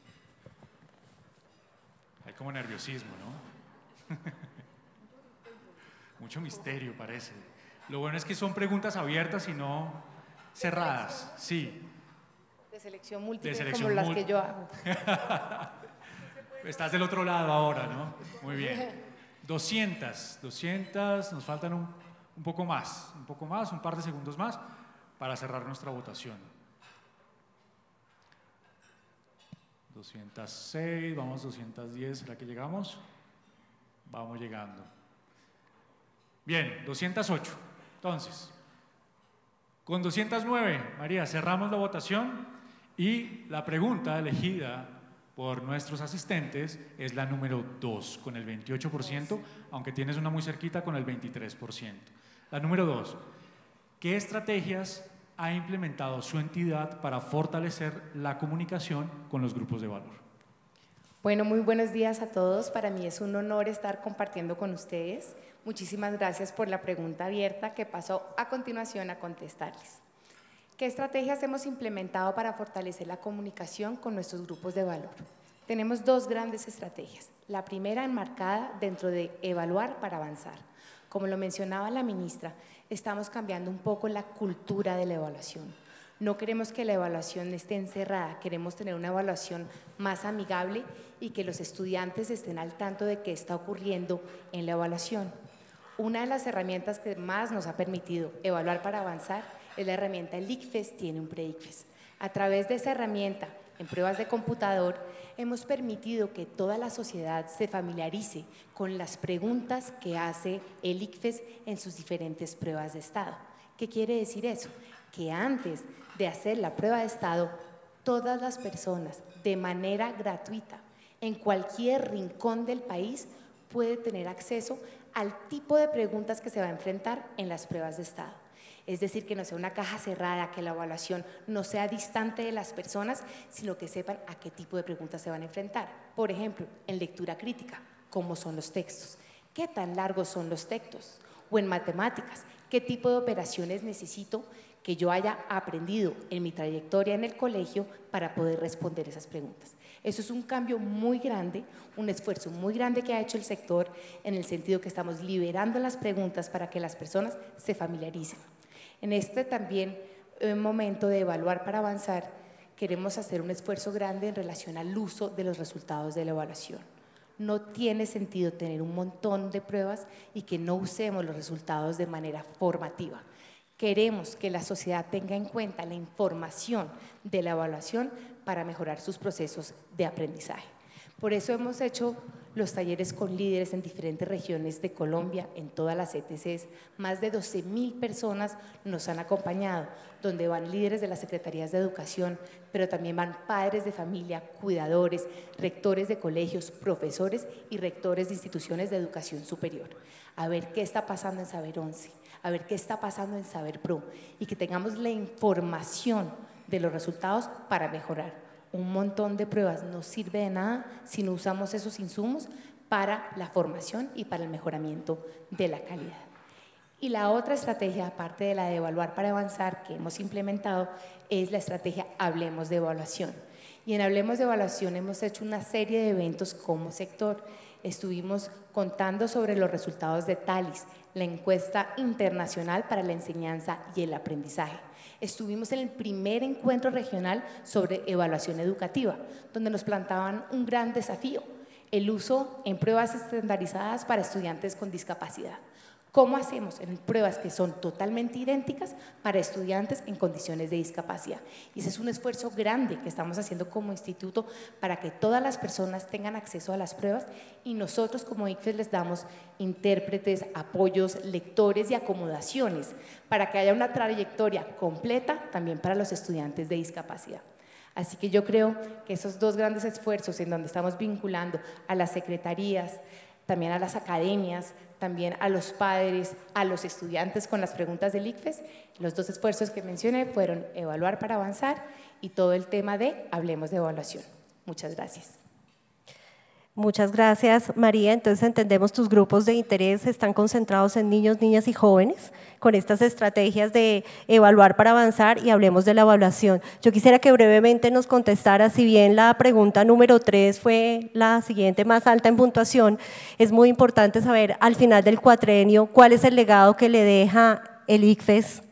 Hay como nerviosismo, ¿no? Mucho misterio parece. Lo bueno es que son preguntas abiertas y no cerradas, sí. De selección múltiple, selección como las que yo hago. Estás del otro lado ahora, ¿no? Muy bien. 200, nos faltan un poco más, un par de segundos más para cerrar nuestra votación. 206, vamos 210, ¿será que llegamos? Vamos llegando. Bien, 208. Entonces, con 209, María, cerramos la votación y la pregunta elegida por nuestros asistentes es la número 2, con el 28%, aunque tienes una muy cerquita con el 23%. La número 2, ¿qué estrategias ha implementado su entidad para fortalecer la comunicación con los grupos de valor? Bueno, muy buenos días a todos. Para mí es un honor estar compartiendo con ustedes. Muchísimas gracias por la pregunta abierta que paso a continuación a contestarles. ¿Qué estrategias hemos implementado para fortalecer la comunicación con nuestros grupos de valor? Tenemos dos grandes estrategias. La primera enmarcada dentro de evaluar para avanzar. Como lo mencionaba la ministra, estamos cambiando un poco la cultura de la evaluación. No queremos que la evaluación esté encerrada, queremos tener una evaluación más amigable y que los estudiantes estén al tanto de qué está ocurriendo en la evaluación. Una de las herramientas que más nos ha permitido evaluar para avanzar es la herramienta El ICFES tiene un pre-ICFES. A través de esa herramienta, en pruebas de computador, hemos permitido que toda la sociedad se familiarice con las preguntas que hace el ICFES en sus diferentes pruebas de estado. ¿Qué quiere decir eso? Que antes de hacer la prueba de estado, todas las personas, de manera gratuita, en cualquier rincón del país, puede tener acceso al tipo de preguntas que se va a enfrentar en las pruebas de estado. Es decir, que no sea una caja cerrada, que la evaluación no sea distante de las personas, sino que sepan a qué tipo de preguntas se van a enfrentar. Por ejemplo, en lectura crítica, ¿cómo son los textos? ¿Qué tan largos son los textos? O en matemáticas, ¿qué tipo de operaciones necesito que yo haya aprendido en mi trayectoria en el colegio para poder responder esas preguntas? Eso es un cambio muy grande, un esfuerzo muy grande que ha hecho el sector en el sentido que estamos liberando las preguntas para que las personas se familiaricen. En este también momento de evaluar para avanzar, queremos hacer un esfuerzo grande en relación al uso de los resultados de la evaluación. No tiene sentido tener un montón de pruebas y que no usemos los resultados de manera formativa. Queremos que la sociedad tenga en cuenta la información de la evaluación para mejorar sus procesos de aprendizaje. Por eso hemos hecho los talleres con líderes en diferentes regiones de Colombia, en todas las ETCs. Más de 12.000 personas nos han acompañado, donde van líderes de las secretarías de educación, pero también van padres de familia, cuidadores, rectores de colegios, profesores y rectores de instituciones de educación superior. A ver qué está pasando en Saber 11, a ver qué está pasando en Saber Pro y que tengamos la información de los resultados para mejorar. Un montón de pruebas no sirve de nada si no usamos esos insumos para la formación y para el mejoramiento de la calidad. Y la otra estrategia, aparte de la de evaluar para avanzar que hemos implementado, es la estrategia Hablemos de Evaluación. Y en Hablemos de Evaluación hemos hecho una serie de eventos como sector. Estuvimos contando sobre los resultados de TALIS, la encuesta internacional para la enseñanza y el aprendizaje. Estuvimos en el primer encuentro regional sobre evaluación educativa, donde nos plantaban un gran desafío, el uso en pruebas estandarizadas para estudiantes con discapacidad. ¿Cómo hacemos en pruebas que son totalmente idénticas para estudiantes en condiciones de discapacidad? Y ese es un esfuerzo grande que estamos haciendo como instituto para que todas las personas tengan acceso a las pruebas, y nosotros como ICFES les damos intérpretes, apoyos, lectores y acomodaciones para que haya una trayectoria completa también para los estudiantes de discapacidad. Así que yo creo que esos dos grandes esfuerzos en donde estamos vinculando a las secretarías, también a las academias, también a los padres, a los estudiantes con las preguntas del ICFES, los dos esfuerzos que mencioné fueron evaluar para avanzar y todo el tema de hablemos de evaluación. Muchas gracias. Muchas gracias, María. Entonces entendemos tus grupos de interés están concentrados en niños, niñas y jóvenes con estas estrategias de evaluar para avanzar y hablemos de la evaluación. Yo quisiera que brevemente nos contestara, si bien la pregunta número 3 fue la siguiente más alta en puntuación, es muy importante saber al final del cuatrenio cuál es el legado que le deja el ICFES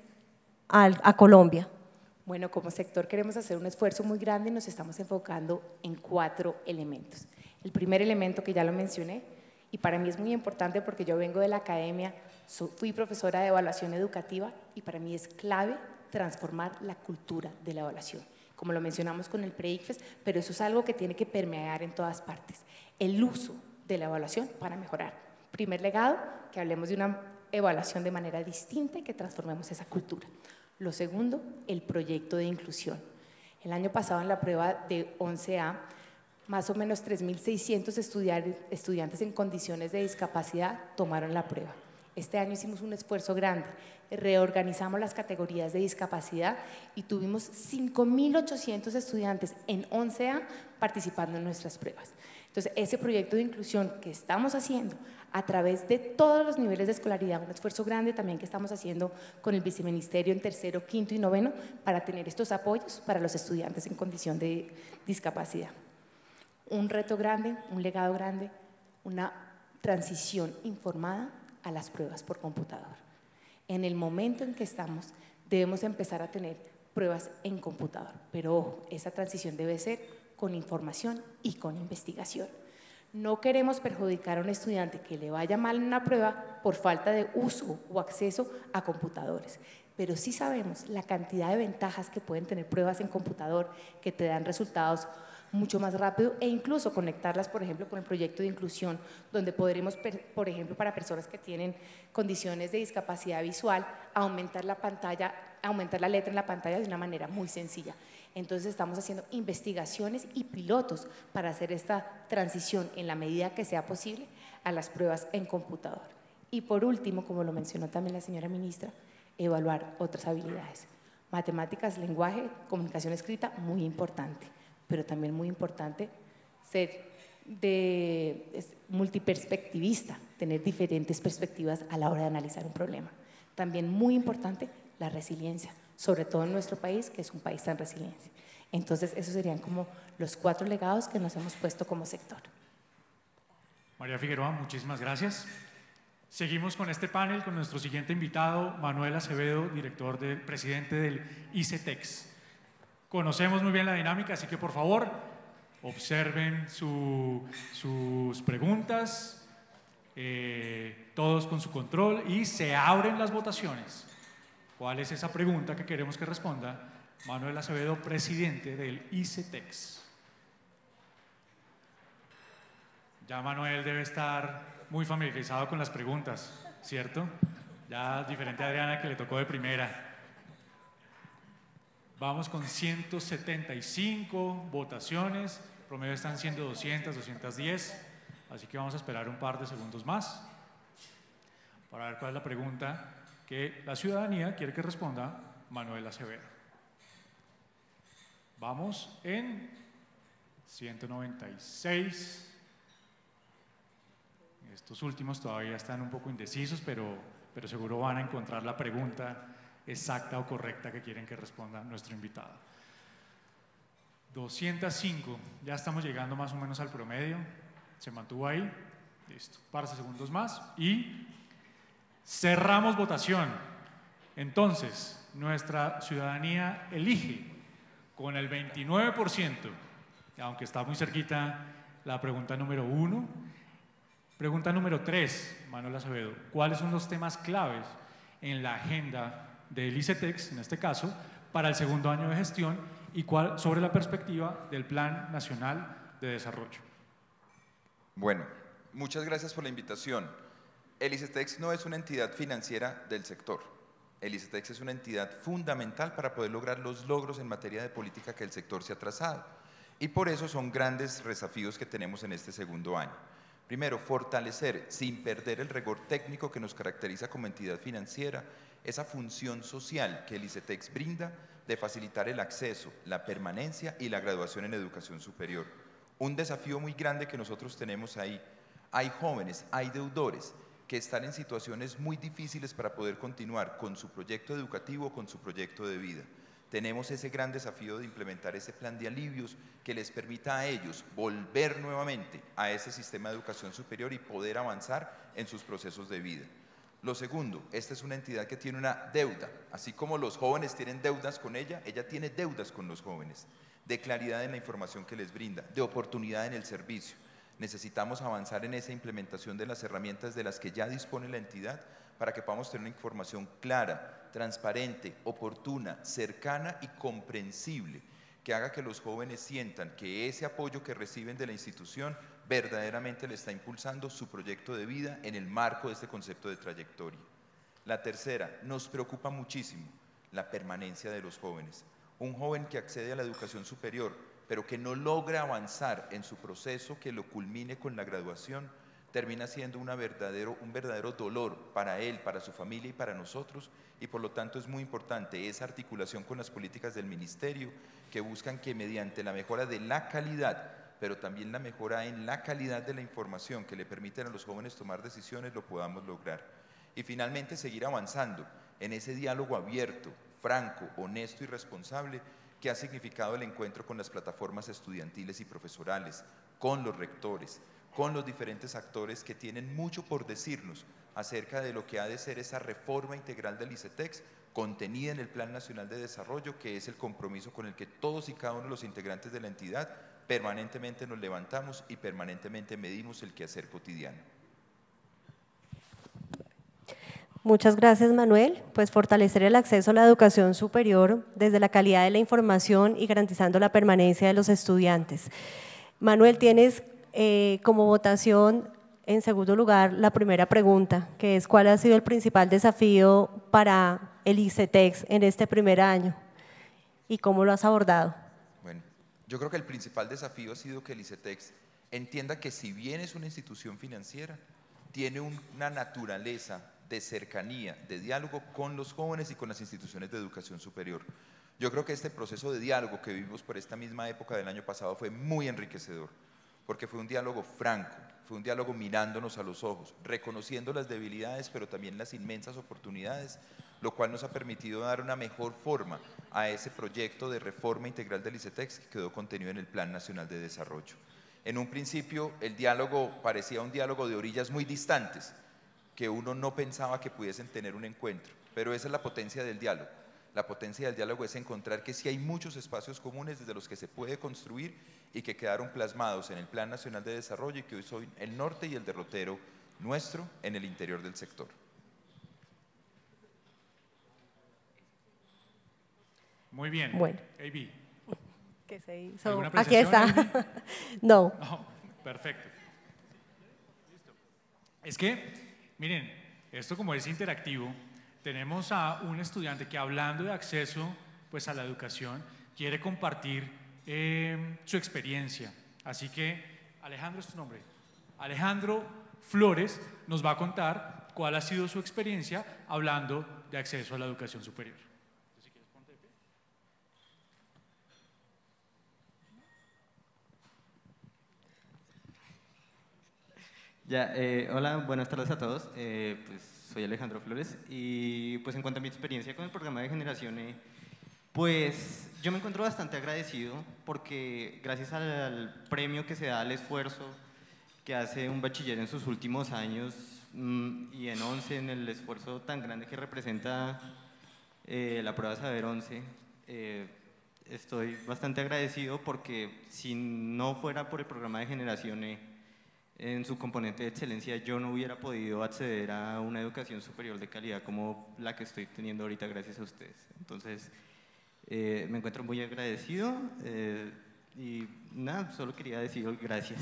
a Colombia. Bueno, como sector queremos hacer un esfuerzo muy grande y nos estamos enfocando en 4 elementos. El primer elemento, que ya lo mencioné, y para mí es muy importante porque yo vengo de la academia, fui profesora de evaluación educativa, y para mí es clave transformar la cultura de la evaluación, como lo mencionamos con el pre-ICFES, pero eso es algo que tiene que permear en todas partes. El uso de la evaluación para mejorar. Primer legado, que hablemos de una evaluación de manera distinta y que transformemos esa cultura. Lo segundo, el proyecto de inclusión. El año pasado en la prueba de 11A, más o menos 3.600 estudiantes en condiciones de discapacidad tomaron la prueba. Este año hicimos un esfuerzo grande, reorganizamos las categorías de discapacidad y tuvimos 5.800 estudiantes en 11A participando en nuestras pruebas. Entonces, ese proyecto de inclusión que estamos haciendo a través de todos los niveles de escolaridad, un esfuerzo grande también que estamos haciendo con el viceministerio en 3º, 5º y 9º para tener estos apoyos para los estudiantes en condición de discapacidad. Un reto grande, un legado grande, una transición informada a las pruebas por computador. En el momento en que estamos, debemos empezar a tener pruebas en computador, pero ojo, esa transición debe ser con información y con investigación. No queremos perjudicar a un estudiante que le vaya mal en una prueba por falta de uso o acceso a computadores, pero sí sabemos la cantidad de ventajas que pueden tener pruebas en computador que te dan resultados mucho más rápido, e incluso conectarlas, por ejemplo, con el proyecto de inclusión, donde podremos, por ejemplo, para personas que tienen condiciones de discapacidad visual, aumentar la pantalla, aumentar la letra en la pantalla de una manera muy sencilla. Entonces estamos haciendo investigaciones y pilotos para hacer esta transición en la medida que sea posible a las pruebas en computador. Y por último, como lo mencionó también la señora ministra, evaluar otras habilidades. Matemáticas, lenguaje, comunicación escrita, muy importante, pero también muy importante ser multiperspectivista, tener diferentes perspectivas a la hora de analizar un problema. También muy importante la resiliencia, sobre todo en nuestro país, que es un país tan resiliente. Entonces, esos serían como los 4 legados que nos hemos puesto como sector. María Figueroa, muchísimas gracias. Seguimos con este panel con nuestro siguiente invitado, Manuel Acevedo, presidente del ICETEX. Conocemos muy bien la dinámica, así que por favor observen sus preguntas, todos con su control, y se abren las votaciones. ¿Cuál es esa pregunta que queremos que responda Manuel Acevedo, presidente del ICETEX? Ya Manuel debe estar muy familiarizado con las preguntas, ¿cierto? Ya diferente a Adriana, que le tocó de primera. Vamos con 175 votaciones, promedio están siendo 200, 210, así que vamos a esperar un par de segundos más para ver cuál es la pregunta que la ciudadanía quiere que responda Manuel Acevedo. Vamos en 196. Estos últimos todavía están un poco indecisos, pero seguro van a encontrar la pregunta exacta o correcta que quieren que responda nuestro invitado. 205, ya estamos llegando más o menos al promedio, se mantuvo ahí, listo, un par de segundos más y cerramos votación. Entonces, nuestra ciudadanía elige con el 29%, aunque está muy cerquita la pregunta número 1, Pregunta número 3, Manuel Acevedo. ¿Cuáles son los temas claves en la agenda del ICETEX, en este caso, para el segundo año de gestión y cuál sobre la perspectiva del Plan Nacional de Desarrollo? Bueno, muchas gracias por la invitación. El ICETEX no es una entidad financiera del sector. El ICETEX es una entidad fundamental para poder lograr los logros en materia de política que el sector se ha trazado. Y por eso son grandes desafíos que tenemos en este segundo año. Primero, fortalecer, sin perder el rigor técnico que nos caracteriza como entidad financiera, esa función social que el ICETEX brinda de facilitar el acceso, la permanencia y la graduación en educación superior. Un desafío muy grande que nosotros tenemos ahí. Hay jóvenes, hay deudores que están en situaciones muy difíciles para poder continuar con su proyecto educativo, con su proyecto de vida. Tenemos ese gran desafío de implementar ese plan de alivios que les permita a ellos volver nuevamente a ese sistema de educación superior y poder avanzar en sus procesos de vida. Lo segundo, esta es una entidad que tiene una deuda, así como los jóvenes tienen deudas con ella tiene deudas con los jóvenes, de claridad en la información que les brinda, de oportunidad en el servicio. Necesitamos avanzar en esa implementación de las herramientas de las que ya dispone la entidad para que podamos tener una información clara, transparente, oportuna, cercana y comprensible, que haga que los jóvenes sientan que ese apoyo que reciben de la institución verdaderamente le está impulsando su proyecto de vida en el marco de este concepto de trayectoria. La tercera, nos preocupa muchísimo la permanencia de los jóvenes. Un joven que accede a la educación superior, pero que no logra avanzar en su proceso que lo culmine con la graduación, termina siendo un verdadero dolor para él, para su familia y para nosotros, y por lo tanto es muy importante esa articulación con las políticas del Ministerio que buscan que mediante la mejora de la calidad, pero también la mejora en la calidad de la información que le permiten a los jóvenes tomar decisiones, lo podamos lograr. Y finalmente seguir avanzando en ese diálogo abierto, franco, honesto y responsable que ha significado el encuentro con las plataformas estudiantiles y profesorales, con los rectores, con los diferentes actores que tienen mucho por decirnos acerca de lo que ha de ser esa reforma integral del ICETEX contenida en el Plan Nacional de Desarrollo, que es el compromiso con el que todos y cada uno de los integrantes de la entidad permanentemente nos levantamos y permanentemente medimos el quehacer cotidiano. Muchas gracias, Manuel. Pues fortalecer el acceso a la educación superior desde la calidad de la información y garantizando la permanencia de los estudiantes. Manuel, tienes como votación, en segundo lugar, la primera pregunta, que es ¿cuál ha sido el principal desafío para el ICETEX en este primer año y cómo lo has abordado? Bueno, yo creo que el principal desafío ha sido que el ICETEX entienda que si bien es una institución financiera, tiene una naturaleza de cercanía, de diálogo con los jóvenes y con las instituciones de educación superior. Yo creo que este proceso de diálogo que vivimos por esta misma época del año pasado fue muy enriquecedor, porque fue un diálogo franco, fue un diálogo mirándonos a los ojos, reconociendo las debilidades, pero también las inmensas oportunidades, lo cual nos ha permitido dar una mejor forma a ese proyecto de reforma integral del ICETEX que quedó contenido en el Plan Nacional de Desarrollo. En un principio, el diálogo parecía un diálogo de orillas muy distantes, que uno no pensaba que pudiesen tener un encuentro, pero esa es la potencia del diálogo. La potencia del diálogo es encontrar que sí hay muchos espacios comunes desde los que se puede construir y que quedaron plasmados en el Plan Nacional de Desarrollo y que hoy son el norte y el derrotero nuestro en el interior del sector. Muy bien. Bueno. AB. ¿Qué se hizo? ¿Alguna Aquí está. apreciación, No. No, perfecto. Listo. Es que, miren, esto como es interactivo, tenemos a un estudiante que hablando de acceso pues, a la educación, quiere compartir su experiencia. Así que, Alejandro, ¿es tu nombre? Alejandro Flores nos va a contar cuál ha sido su experiencia hablando de acceso a la educación superior. Ya, hola, buenas tardes a todos. Pues soy Alejandro Flores y pues en cuanto a mi experiencia con el programa de generación, pues yo me encuentro bastante agradecido porque gracias al premio que se da al esfuerzo que hace un bachiller en sus últimos años y en 11, en el esfuerzo tan grande que representa la prueba Saber 11, estoy bastante agradecido porque si no fuera por el programa de generación, en su componente de excelencia, yo no hubiera podido acceder a una educación superior de calidad como la que estoy teniendo ahorita gracias a ustedes. Entonces, me encuentro muy agradecido y nada, solo quería decir gracias.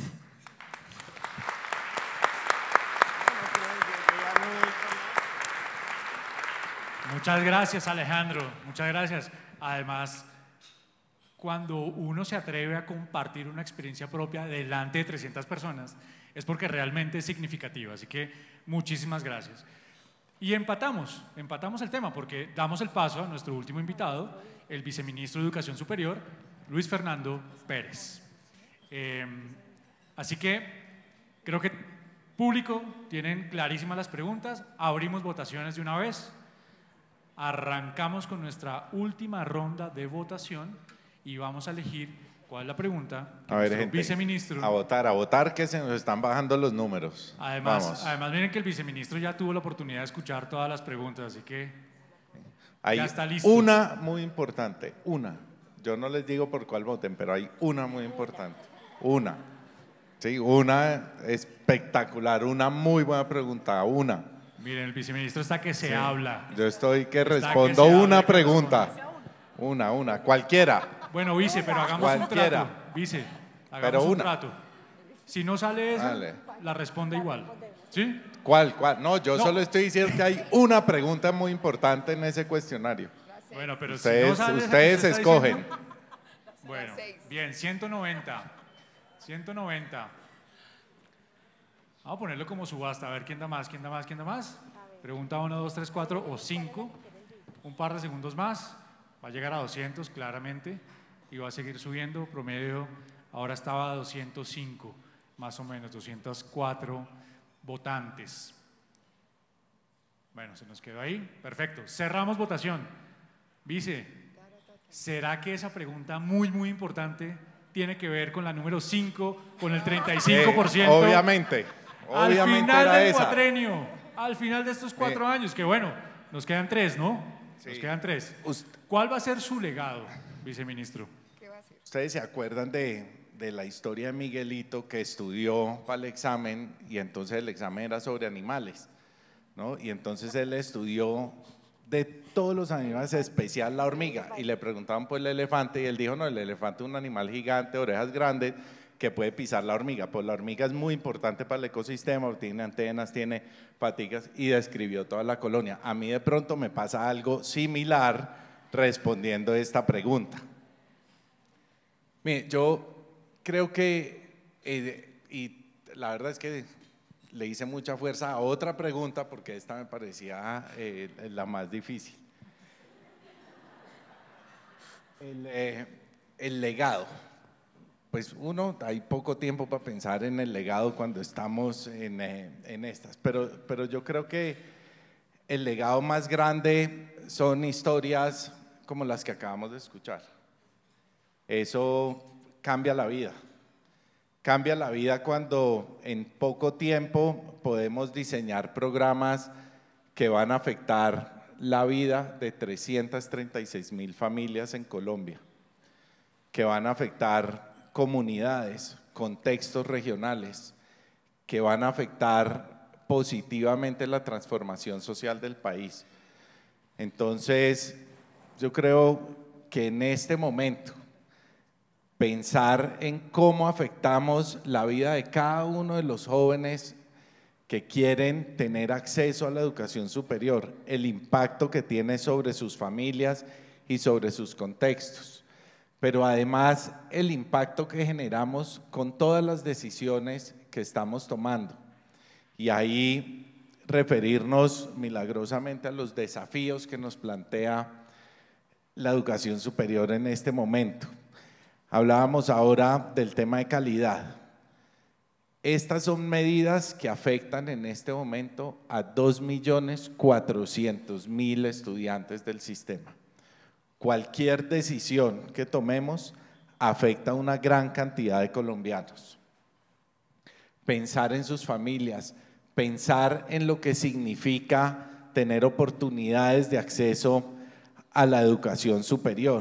Muchas gracias, Alejandro, muchas gracias. Además, cuando uno se atreve a compartir una experiencia propia delante de 300 personas, es porque realmente es significativa, así que muchísimas gracias. Y empatamos el tema, porque damos el paso a nuestro último invitado, el viceministro de Educación Superior, Luis Fernando Pérez. Así que creo que público, tienen clarísimas las preguntas, abrimos votaciones de una vez, arrancamos con nuestra última ronda de votación y vamos a elegir cuál es la pregunta que a ver, nuestro gente, viceministro… a votar que se nos están bajando los números. Además, miren que el viceministro ya tuvo la oportunidad de escuchar todas las preguntas, así que hay ya está listo. Una muy importante, yo no les digo por cuál voten, pero hay una muy importante, sí, una espectacular, una muy buena pregunta, Miren, el viceministro está que se sí. habla. Yo estoy que respondo una pregunta, una, cualquiera. Bueno, vice, pero hagamos un trato. Vice, hagamos un trato. Si no sale esa, la responde igual. ¿Sí? ¿Cuál? No, yo solo estoy diciendo que hay una pregunta muy importante en ese cuestionario. Bueno, pero ustedes, si no sale ustedes escogen. Bueno, bien, 190. Vamos a ponerlo como subasta, a ver quién da más. Pregunta 1, 2, 3, 4 o 5. Un par de segundos más. Va a llegar a 200 claramente y va a seguir subiendo. Promedio ahora estaba a 205, más o menos 204 votantes. Bueno, se nos quedó ahí. Perfecto. Cerramos votación. Vice, ¿será que esa pregunta muy importante tiene que ver con la número 5, con el 35%? Obviamente al final era del esa. cuatrenio, al final de estos 4 años, que bueno, nos quedan 3, ¿no? Sí. Nos quedan 3. ¿Cuál va a ser su legado, viceministro? ¿Qué va a hacer? ¿Ustedes se acuerdan de la historia de Miguelito que estudió para el examen y entonces el examen era sobre animales, ¿no? Y entonces él estudió de todos los animales, especial la hormiga, y le preguntaban por el elefante y él dijo, no, el elefante es un animal gigante, orejas grandes, que puede pisar la hormiga. Pues la hormiga es muy importante para el ecosistema, tiene antenas, tiene paticas, y describió toda la colonia. A mí de pronto me pasa algo similar respondiendo esta pregunta. Mire, yo creo que, y la verdad es que le hice mucha fuerza a otra pregunta porque esta me parecía la más difícil. El legado. Pues hay poco tiempo para pensar en el legado cuando estamos en estas, pero yo creo que el legado más grande son historias como las que acabamos de escuchar. Eso cambia la vida. Cambia la vida cuando en poco tiempo podemos diseñar programas que van a afectar la vida de 336,000 familias en Colombia, que van a afectar comunidades, contextos regionales, que van a afectar positivamente la transformación social del país. Entonces, yo creo que en este momento pensar en cómo afectamos la vida de cada uno de los jóvenes que quieren tener acceso a la educación superior, el impacto que tiene sobre sus familias y sobre sus contextos, pero además el impacto que generamos con todas las decisiones que estamos tomando. Y ahí referirnos milagrosamente a los desafíos que nos plantea la educación superior en este momento. Hablábamos ahora del tema de calidad. Estas son medidas que afectan en este momento a 2.400.000 estudiantes del sistema. Cualquier decisión que tomemos afecta a una gran cantidad de colombianos. Pensar en sus familias, pensar en lo que significa tener oportunidades de acceso a la educación superior,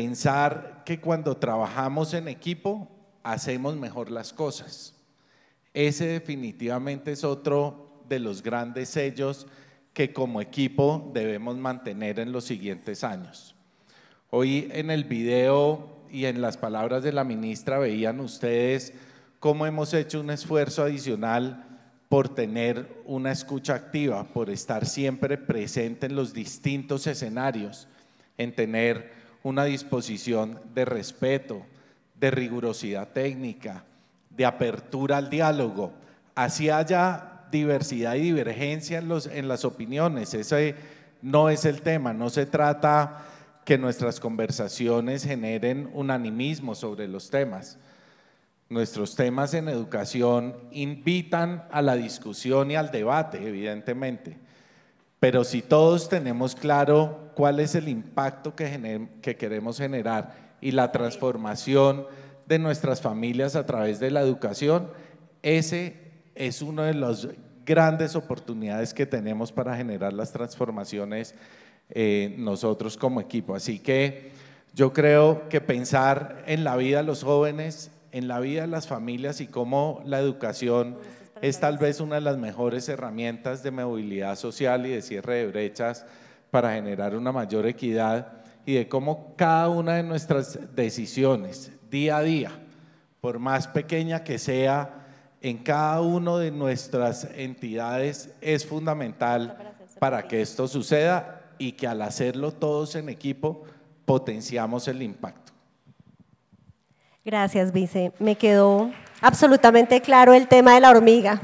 pensar que cuando trabajamos en equipo hacemos mejor las cosas. ese definitivamente es otro de los grandes sellos que como equipo debemos mantener en los siguientes años. Hoy en el video y en las palabras de la ministra veían ustedes cómo hemos hecho un esfuerzo adicional por tener una escucha activa, por estar siempre presente en los distintos escenarios, en tener una disposición de respeto, de rigurosidad técnica, de apertura al diálogo, así haya diversidad y divergencia en las opiniones. Ese no es el tema, no se trata que nuestras conversaciones generen unanimismo sobre los temas. Nuestros temas en educación invitan a la discusión y al debate, evidentemente, pero si todos tenemos claro cuál es el impacto que queremos generar y la transformación de nuestras familias a través de la educación, ese es una de las grandes oportunidades que tenemos para generar las transformaciones nosotros como equipo. Así que yo creo que pensar en la vida de los jóvenes, en la vida de las familias y cómo la educación es tal vez una de las mejores herramientas de movilidad social y de cierre de brechas para generar una mayor equidad, y de cómo cada una de nuestras decisiones día a día, por más pequeña que sea, en cada una de nuestras entidades es fundamental para que esto suceda, y que al hacerlo todos en equipo potenciamos el impacto. Gracias, vice. Me quedó absolutamente claro el tema de la hormiga.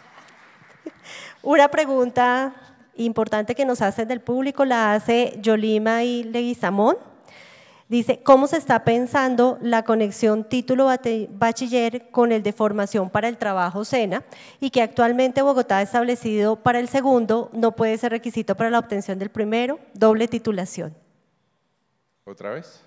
Una pregunta importante que nos hacen del público la hace Yolima y Leguizamón. Dice, ¿cómo se está pensando la conexión título-bachiller con el de formación para el trabajo SENA, y que actualmente Bogotá ha establecido para el segundo no puede ser requisito para la obtención del primero, doble titulación? ¿Otra vez?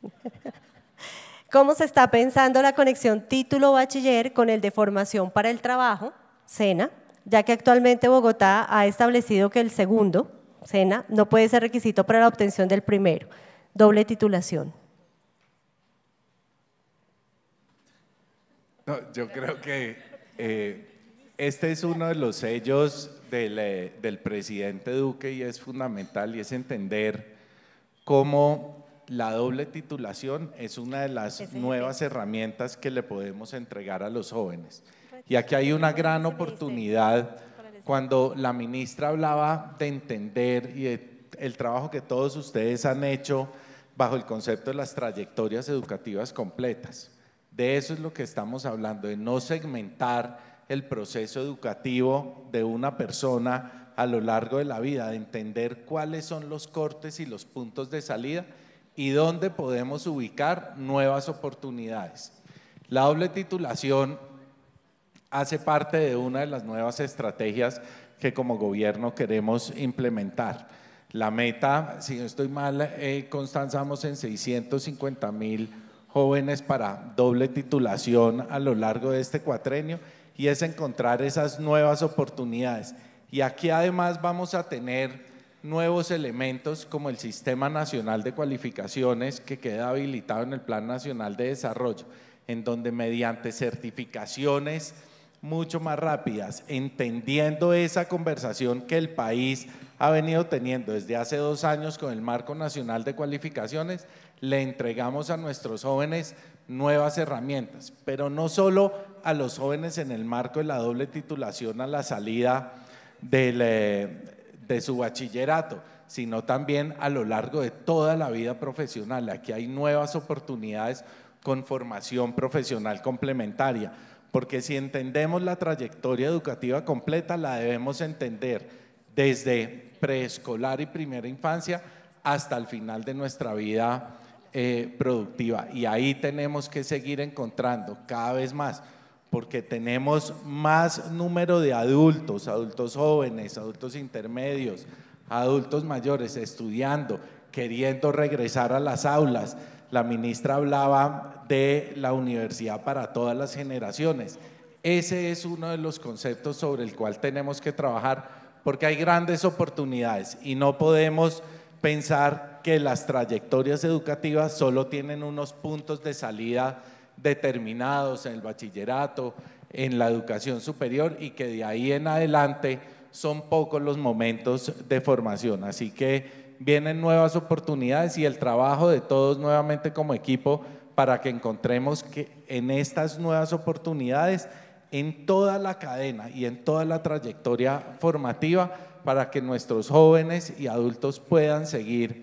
¿Cómo se está pensando la conexión título-bachiller con el de formación para el trabajo, SENA, ya que actualmente Bogotá ha establecido que el segundo, SENA, no puede ser requisito para la obtención del primero, doble titulación? No, yo creo que este es uno de los sellos del presidente Duque, y es fundamental, y es entender cómo la doble titulación es una de las nuevas herramientas que le podemos entregar a los jóvenes. Y aquí hay una gran oportunidad. Cuando la ministra hablaba de entender y el trabajo que todos ustedes han hecho bajo el concepto de las trayectorias educativas completas, de eso es lo que estamos hablando, de no segmentar el proceso educativo de una persona a lo largo de la vida, de entender cuáles son los cortes y los puntos de salida y dónde podemos ubicar nuevas oportunidades. La doble titulación hace parte de una de las nuevas estrategias que como gobierno queremos implementar. La meta, si no estoy mal, Constanza, vamos en 650.000 jóvenes para doble titulación a lo largo de este cuatrenio, y es encontrar esas nuevas oportunidades. Y aquí además vamos a tener nuevos elementos como el Sistema Nacional de Cualificaciones, que queda habilitado en el Plan Nacional de Desarrollo, en donde mediante certificaciones mucho más rápidas, entendiendo esa conversación que el país ha venido teniendo desde hace 2 años con el Marco Nacional de Cualificaciones, le entregamos a nuestros jóvenes nuevas herramientas, pero no solo a los jóvenes en el marco de la doble titulación a la salida de su bachillerato, sino también a lo largo de toda la vida profesional. Aquí hay nuevas oportunidades con formación profesional complementaria, porque si entendemos la trayectoria educativa completa, la debemos entender desde preescolar y primera infancia hasta el final de nuestra vida productiva, y ahí tenemos que seguir encontrando cada vez más, porque tenemos más número de adultos, adultos jóvenes, adultos intermedios, adultos mayores estudiando, queriendo regresar a las aulas. La ministra hablaba de la universidad para todas las generaciones. Ese es uno de los conceptos sobre el cual tenemos que trabajar, porque hay grandes oportunidades y no podemos pensar que las trayectorias educativas solo tienen unos puntos de salida determinados en el bachillerato, en la educación superior y que de ahí en adelante son pocos los momentos de formación. Así que vienen nuevas oportunidades y el trabajo de todos nuevamente como equipo para que encontremos que en estas nuevas oportunidades, en toda la cadena y en toda la trayectoria formativa, para que nuestros jóvenes y adultos puedan seguir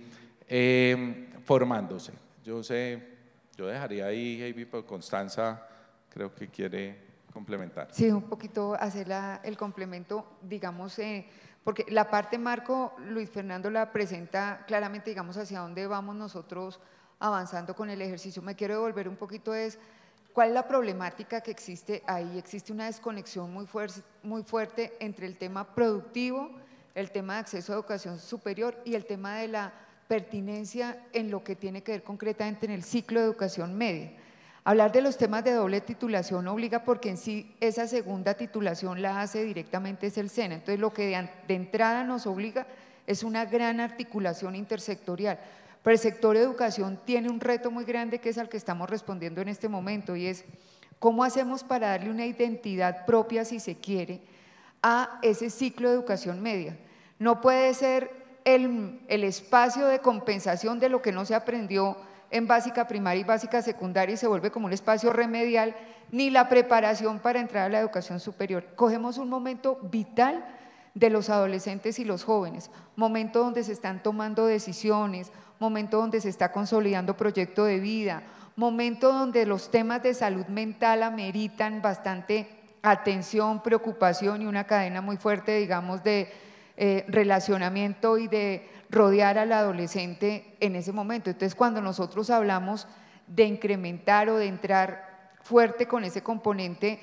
formándose. Yo dejaría ahí, Heidi, pero Constanza creo que quiere complementar. Sí, un poquito hacer el complemento, digamos, porque la parte marco, Luis Fernando la presenta claramente, digamos, hacia dónde vamos nosotros avanzando con el ejercicio. Me quiero devolver un poquito ¿cuál es la problemática que existe ahí? Existe una desconexión muy fuerte entre el tema productivo, el tema de acceso a educación superior y el tema de la pertinencia en lo que tiene que ver concretamente en el ciclo de educación media. Hablar de los temas de doble titulación obliga porque en sí esa segunda titulación la hace directamente es el SENA. Entonces lo que de entrada nos obliga es una gran articulación intersectorial. Pero el sector de educación tiene un reto muy grande que es al que estamos respondiendo en este momento y es cómo hacemos para darle una identidad propia, si se quiere, a ese ciclo de educación media. No puede ser el espacio de compensación de lo que no se aprendió en básica primaria y básica secundaria y se vuelve como un espacio remedial, ni la preparación para entrar a la educación superior. Cogemos un momento vital de los adolescentes y los jóvenes, momento donde se están tomando decisiones, momento donde se está consolidando proyecto de vida, momento donde los temas de salud mental ameritan bastante atención, preocupación y una cadena muy fuerte, digamos, de relacionamiento y de rodear al adolescente en ese momento. Entonces, cuando nosotros hablamos de incrementar o de entrar fuerte con ese componente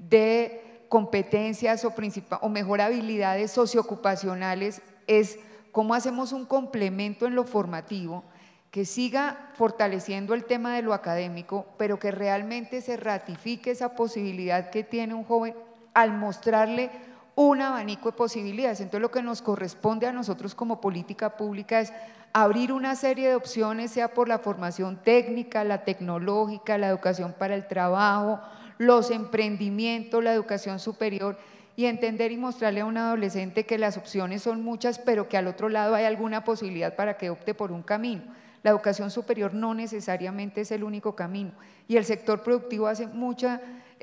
de competencias o mejor habilidades socioocupacionales, es cómo hacemos un complemento en lo formativo que siga fortaleciendo el tema de lo académico, pero que realmente se ratifique esa posibilidad que tiene un joven al mostrarle un abanico de posibilidades. Entonces lo que nos corresponde a nosotros como política pública es abrir una serie de opciones, sea por la formación técnica, la tecnológica, la educación para el trabajo, los emprendimientos, la educación superior, y entender y mostrarle a un adolescente que las opciones son muchas, pero que al otro lado hay alguna posibilidad para que opte por un camino. La educación superior no necesariamente es el único camino, y el sector productivo hace muchas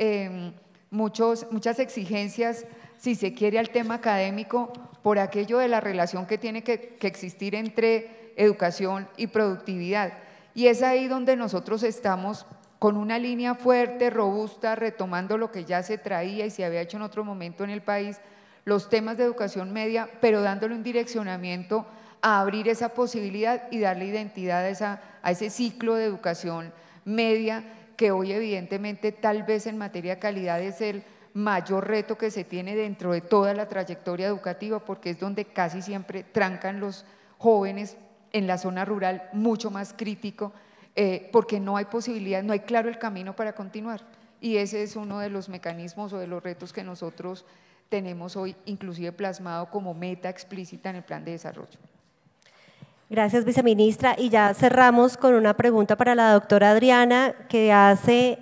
exigencias, si se quiere, al tema académico por aquello de la relación que tiene que existir entre educación y productividad. Y es ahí donde nosotros estamos con una línea fuerte, robusta, retomando lo que ya se traía y se había hecho en otro momento en el país, los temas de educación media, pero dándole un direccionamiento a abrir esa posibilidad y darle identidad a ese ciclo de educación media que hoy evidentemente tal vez en materia de calidad es el mayor reto que se tiene dentro de toda la trayectoria educativa, porque es donde casi siempre trancan los jóvenes en la zona rural, mucho más crítico, porque no hay posibilidad, no hay claro el camino para continuar, y ese es uno de los mecanismos o de los retos que nosotros tenemos hoy, inclusive plasmado como meta explícita en el plan de desarrollo. Gracias, viceministra, y ya cerramos con una pregunta para la doctora Adriana que hace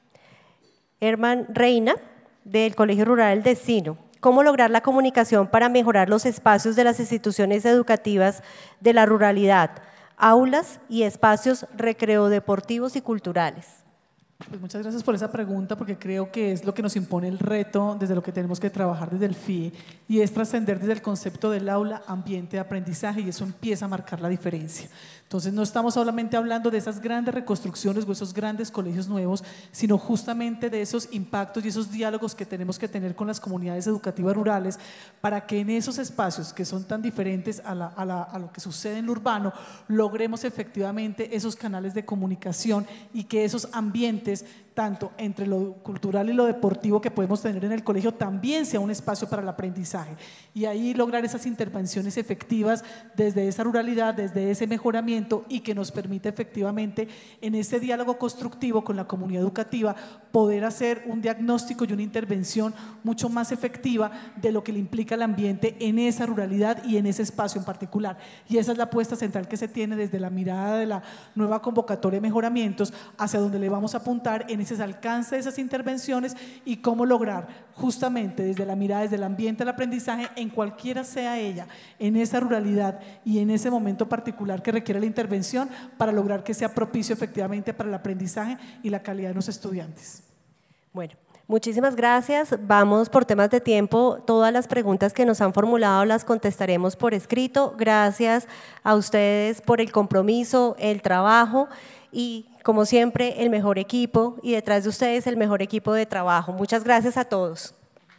Herman Reina del Colegio Rural El Destino. ¿Cómo lograr la comunicación para mejorar los espacios de las instituciones educativas de la ruralidad, aulas y espacios recreodeportivos y culturales? Pues muchas gracias por esa pregunta, porque creo que es lo que nos impone el reto desde lo que tenemos que trabajar desde el FIE, y es trascender desde el concepto del aula, ambiente de aprendizaje, y eso empieza a marcar la diferencia. Entonces no estamos solamente hablando de esas grandes reconstrucciones o esos grandes colegios nuevos, sino justamente de esos impactos y esos diálogos que tenemos que tener con las comunidades educativas rurales para que en esos espacios que son tan diferentes a lo que sucede en lo urbano, logremos efectivamente esos canales de comunicación y que esos ambientes, tanto entre lo cultural y lo deportivo que podemos tener en el colegio, también sea un espacio para el aprendizaje, y ahí lograr esas intervenciones efectivas desde esa ruralidad, desde ese mejoramiento, y que nos permita efectivamente en ese diálogo constructivo con la comunidad educativa poder hacer un diagnóstico y una intervención mucho más efectiva de lo que le implica el ambiente en esa ruralidad y en ese espacio en particular. Y esa es la apuesta central que se tiene desde la mirada de la nueva convocatoria de mejoramientos, hacia donde le vamos a apuntar en ese análisis, alcance de esas intervenciones y cómo lograr justamente desde la mirada, desde el ambiente del aprendizaje, en cualquiera sea ella, en esa ruralidad y en ese momento particular que requiere la intervención para lograr que sea propicio efectivamente para el aprendizaje y la calidad de los estudiantes. Bueno. Muchísimas gracias. Vamos por temas de tiempo. Todas las preguntas que nos han formulado las contestaremos por escrito. Gracias a ustedes por el compromiso, el trabajo y, como siempre, el mejor equipo y detrás de ustedes el mejor equipo de trabajo. Muchas gracias a todos.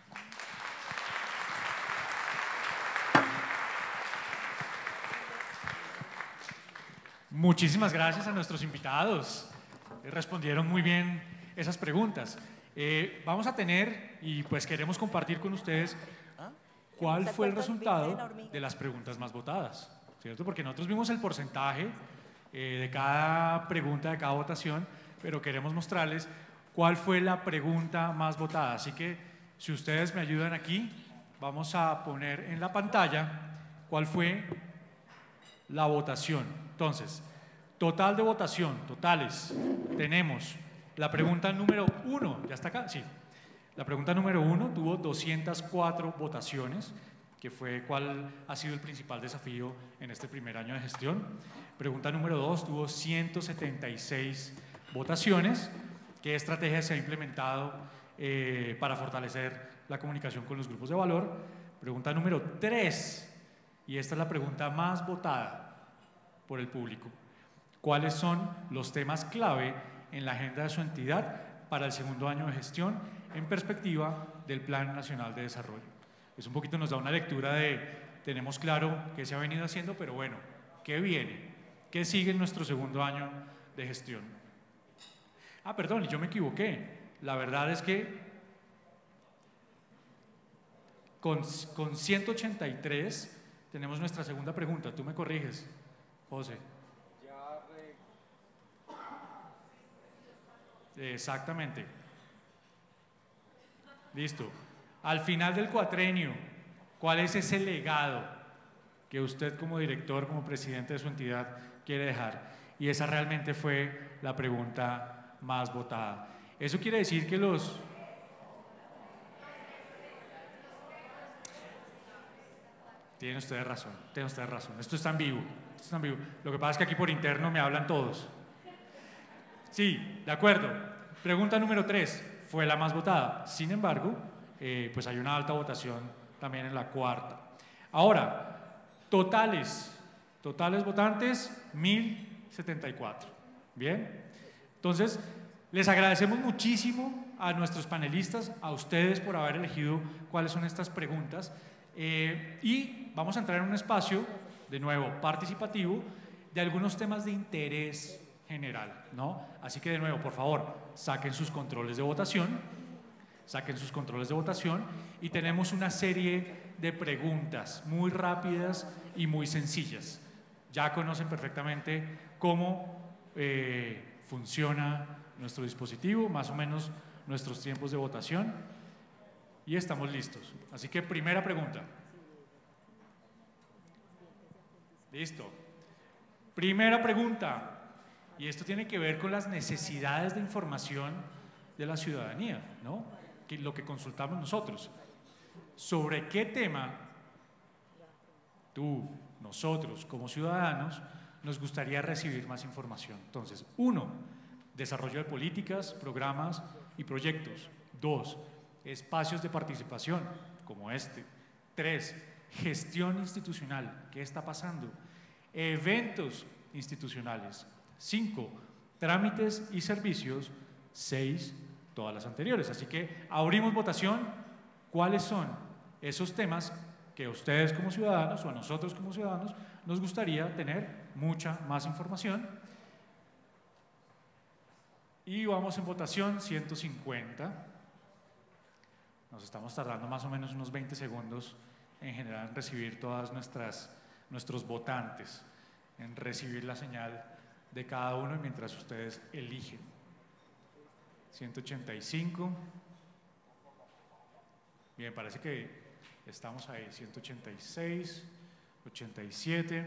Muchísimas gracias a nuestros invitados. Respondieron muy bien esas preguntas. Vamos a tener, y pues queremos compartir con ustedes, cuál fue el resultado de las preguntas más votadas, ¿cierto? Porque nosotros vimos el porcentaje de cada pregunta, de cada votación, pero queremos mostrarles cuál fue la pregunta más votada. Así que, si ustedes me ayudan aquí, vamos a poner en la pantalla cuál fue la votación. Entonces, total de votación, totales, tenemos la pregunta número 1, ¿ya está acá? Sí. La pregunta número 1 tuvo 204 votaciones, que fue cuál ha sido el principal desafío en este primer año de gestión. Pregunta número 2 tuvo 176 votaciones. ¿Qué estrategia se ha implementado para fortalecer la comunicación con los grupos de valor? Pregunta número 3, y esta es la pregunta más votada por el público. ¿Cuáles son los temas clave en la agenda de su entidad para el segundo año de gestión en perspectiva del Plan Nacional de Desarrollo? Es un poquito, nos da una lectura de, tenemos claro qué se ha venido haciendo, pero bueno, ¿qué viene? ¿Qué sigue en nuestro segundo año de gestión? Ah, perdón, yo me equivoqué. La verdad es que con 183 tenemos nuestra segunda pregunta. Tú me corriges, José. Exactamente. Listo. Al final del cuatrenio, ¿cuál es ese legado que usted como director, como presidente de su entidad quiere dejar? Y esa realmente fue la pregunta más votada. Eso quiere decir que los... Tienen ustedes razón, tienen ustedes razón. Esto está en vivo, esto está en vivo. Lo que pasa es que aquí por interno me hablan todos. Sí, de acuerdo. Pregunta número 3 fue la más votada. Sin embargo, pues hay una alta votación también en la cuarta. Ahora, totales votantes, 1074. Bien. Entonces, les agradecemos muchísimo a nuestros panelistas, a ustedes por haber elegido cuáles son estas preguntas. Y vamos a entrar en un espacio, de nuevo, participativo, de algunos temas de interés general, ¿no? Así que de nuevo, por favor, saquen sus controles de votación, y tenemos una serie de preguntas muy rápidas y muy sencillas. Ya conocen perfectamente cómo funciona nuestro dispositivo, más o menos nuestros tiempos de votación, y estamos listos. Así que primera pregunta. Listo. Primera pregunta. Y esto tiene que ver con las necesidades de información de la ciudadanía, ¿no? Lo que consultamos nosotros. ¿Sobre qué tema tú, nosotros, como ciudadanos, nos gustaría recibir más información? Entonces, 1, desarrollo de políticas, programas y proyectos. 2, espacios de participación, como este. 3, gestión institucional, ¿qué está pasando? Eventos institucionales. 5, trámites y servicios. 6, todas las anteriores. Así que abrimos votación. ¿Cuáles son esos temas que a ustedes como ciudadanos o a nosotros como ciudadanos nos gustaría tener mucha más información? Y vamos en votación 150. Nos estamos tardando más o menos unos 20 segundos en general en recibir todas nuestros votantes, en recibir la señal de cada uno mientras ustedes eligen. 185. Bien, parece que estamos ahí. 186, 87.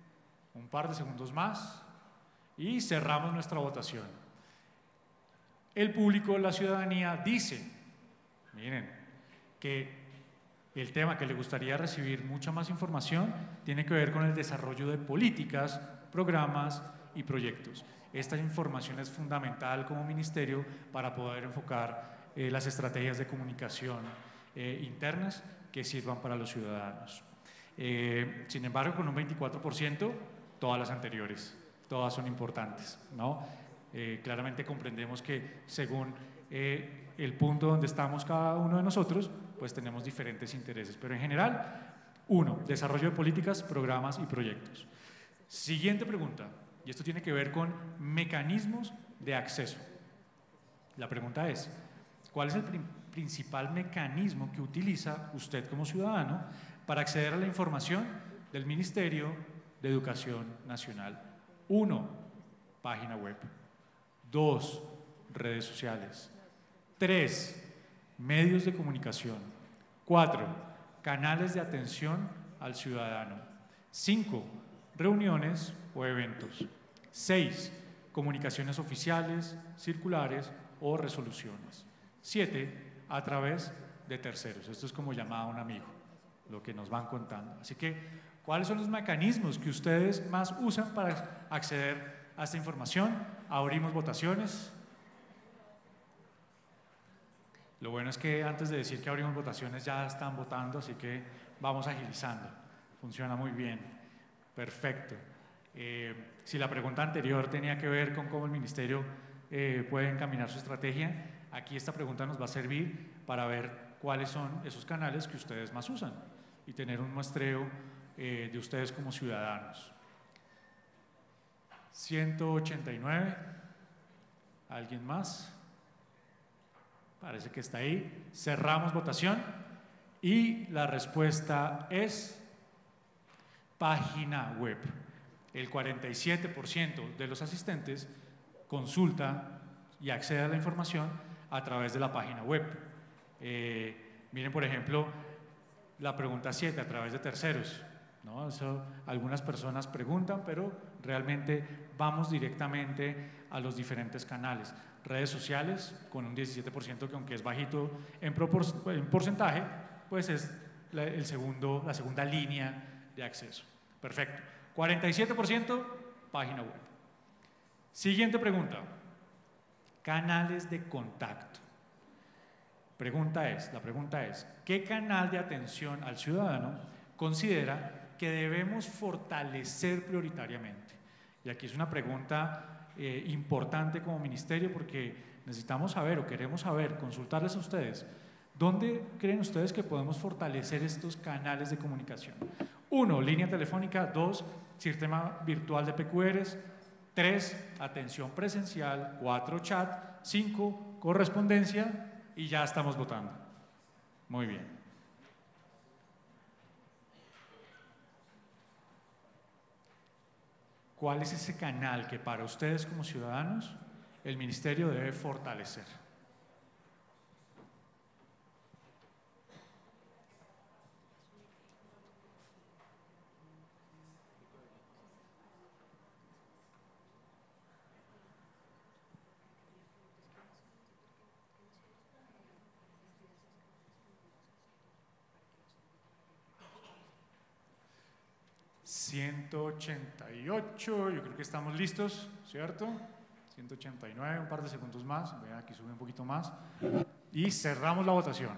Un par de segundos más y cerramos nuestra votación. el público, la ciudadanía dice, miren, que el tema que le gustaría recibir mucha más información tiene que ver con el desarrollo de políticas, programas y proyectos. Esta información es fundamental como ministerio para poder enfocar las estrategias de comunicación internas que sirvan para los ciudadanos. Sin embargo, con un 24%, todas las anteriores, todas son importantes, ¿no? Claramente comprendemos que según el punto donde estamos cada uno de nosotros, pues tenemos diferentes intereses, pero en general, 1, desarrollo de políticas, programas y proyectos. Siguiente pregunta, y esto tiene que ver con mecanismos de acceso. La pregunta es, ¿cuál es el principal mecanismo que utiliza usted como ciudadano para acceder a la información del Ministerio de Educación Nacional? 1, página web. 2, redes sociales. 3, medios de comunicación. 4, canales de atención al ciudadano. 5, reuniones o eventos. 6, comunicaciones oficiales, circulares o resoluciones. 7, a través de terceros. Esto es como llamar a un amigo, lo que nos van contando. Así que, ¿cuáles son los mecanismos que ustedes más usan para acceder a esta información? Abrimos votaciones. Lo bueno es que antes de decir que abrimos votaciones ya están votando, así que vamos agilizando. Funciona muy bien. Perfecto. Si la pregunta anterior tenía que ver con cómo el ministerio puede encaminar su estrategia, aquí esta pregunta nos va a servir para ver cuáles son esos canales que ustedes más usan y tener un muestreo de ustedes como ciudadanos. 189. ¿Alguien más? Parece que está ahí. Cerramos votación y la respuesta es página web. El 47% de los asistentes consulta y accede a la información a través de la página web. Miren, por ejemplo, la pregunta 7, a través de terceros, ¿no? Eso, algunas personas preguntan, pero realmente vamos directamente a los diferentes canales. Redes sociales, con un 17%, que aunque es bajito en porcentaje, pues es la segunda línea de acceso. Perfecto. 47%, página web. Siguiente pregunta. Canales de contacto. La pregunta es, ¿qué canal de atención al ciudadano considera que debemos fortalecer prioritariamente? Y aquí es una pregunta importante como ministerio, porque necesitamos saber o queremos saber, consultarles a ustedes, ¿dónde creen ustedes que podemos fortalecer estos canales de comunicación? 1, línea telefónica. 2, sistema virtual de PQRs. 3, atención presencial. 4, chat. 5, correspondencia. Y ya estamos votando. Muy bien. ¿Cuál es ese canal que para ustedes como ciudadanos el ministerio debe fortalecer? ...188, yo creo que estamos listos, ¿cierto? 189, un par de segundos más, vean, aquí sube un poquito más, y cerramos la votación.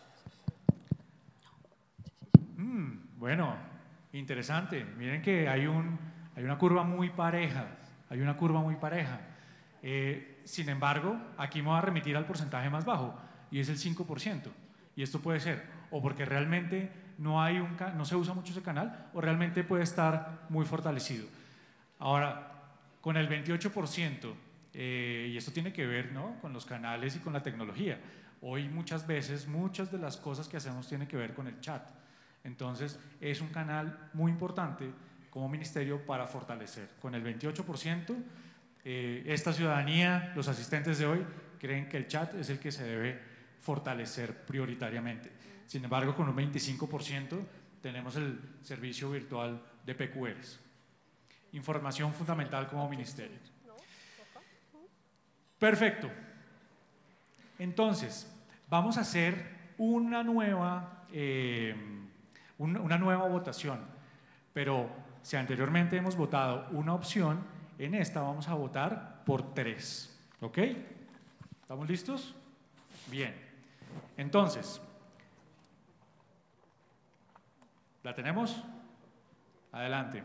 Bueno, interesante, miren que hay una curva muy pareja, sin embargo, aquí me voy a remitir al porcentaje más bajo, y es el 5%, y esto puede ser, o porque realmente no se usa mucho ese canal, o realmente puede estar muy fortalecido. Ahora, con el 28%, y esto tiene que ver, ¿no?, con los canales y con la tecnología. Hoy muchas veces, muchas de las cosas que hacemos tienen que ver con el chat. Entonces, es un canal muy importante como ministerio para fortalecer. Con el 28%, esta ciudadanía, los asistentes de hoy, creen que el chat es el que se debe fortalecer prioritariamente. Sin embargo, con un 25% tenemos el servicio virtual de PQRs. Información fundamental como ministerio. Perfecto. Entonces, vamos a hacer una nueva votación, pero si anteriormente hemos votado una opción, en esta vamos a votar por 3, ¿ok? ¿Estamos listos? Bien, entonces, ¿la tenemos? Adelante.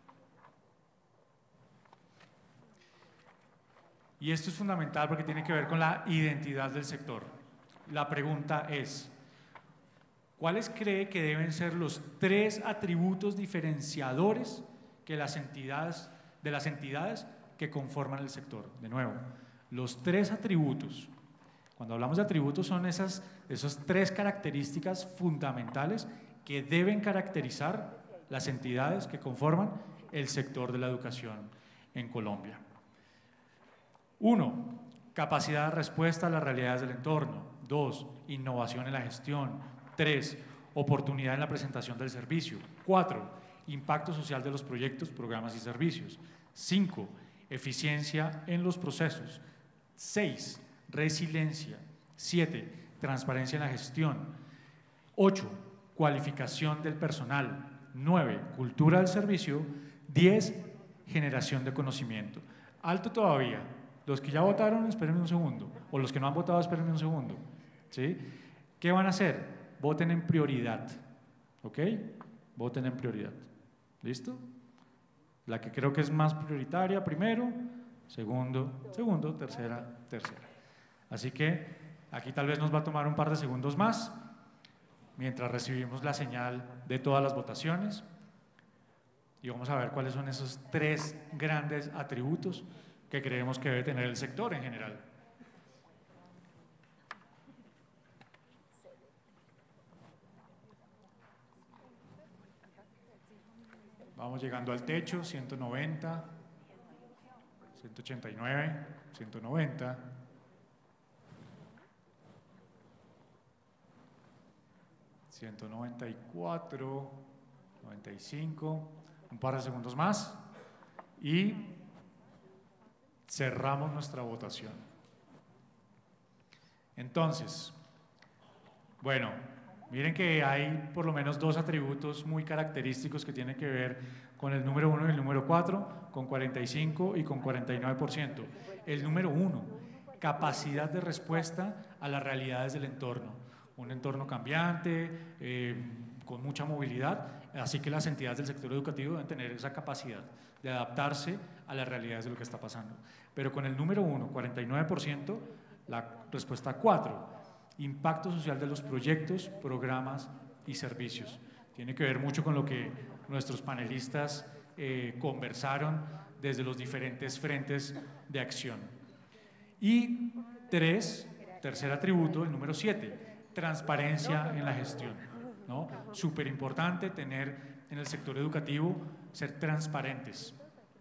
Y esto es fundamental porque tiene que ver con la identidad del sector. La pregunta es, ¿cuáles cree que deben ser los 3 atributos diferenciadores de las entidades que conforman el sector? De nuevo, los 3 atributos. Cuando hablamos de atributos son esas 3 características fundamentales que deben caracterizar las entidades que conforman el sector de la educación en Colombia. 1. Capacidad de respuesta a las realidades del entorno. 2. Innovación en la gestión. 3. Oportunidad en la presentación del servicio. 4. Impacto social de los proyectos, programas y servicios. 5. Eficiencia en los procesos. 6. Resiliencia. 7. Transparencia en la gestión. 8. Cualificación del personal. 9. Cultura del servicio. 10. Generación de conocimiento. Alto todavía. Los que ya votaron, espérenme un segundo. O los que no han votado, espérenme un segundo. ¿Sí? ¿Qué van a hacer? Voten en prioridad. ¿Ok? Voten en prioridad. ¿Listo? La que creo que es más prioritaria, primero, segundo, tercera. Así que aquí tal vez nos va a tomar un par de segundos más mientras recibimos la señal de todas las votaciones y vamos a ver cuáles son esos 3 grandes atributos que creemos que debe tener el sector en general. Vamos llegando al techo, 190, 189, 190. 194, 95, un par de segundos más y cerramos nuestra votación. Entonces, bueno, miren que hay por lo menos 2 atributos muy característicos que tienen que ver con el número 1 y el número 4, con 45 y con 49%. El número 1, capacidad de respuesta a las realidades del entorno. Un entorno cambiante, con mucha movilidad, así que las entidades del sector educativo deben tener esa capacidad de adaptarse a las realidades de lo que está pasando. Pero con el número 1, 49%, la respuesta 4, impacto social de los proyectos, programas y servicios. Tiene que ver mucho con lo que nuestros panelistas conversaron desde los diferentes frentes de acción. Y tercer atributo, el número 7, transparencia en la gestión, ¿no? Súper importante tener en el sector educativo, ser transparentes.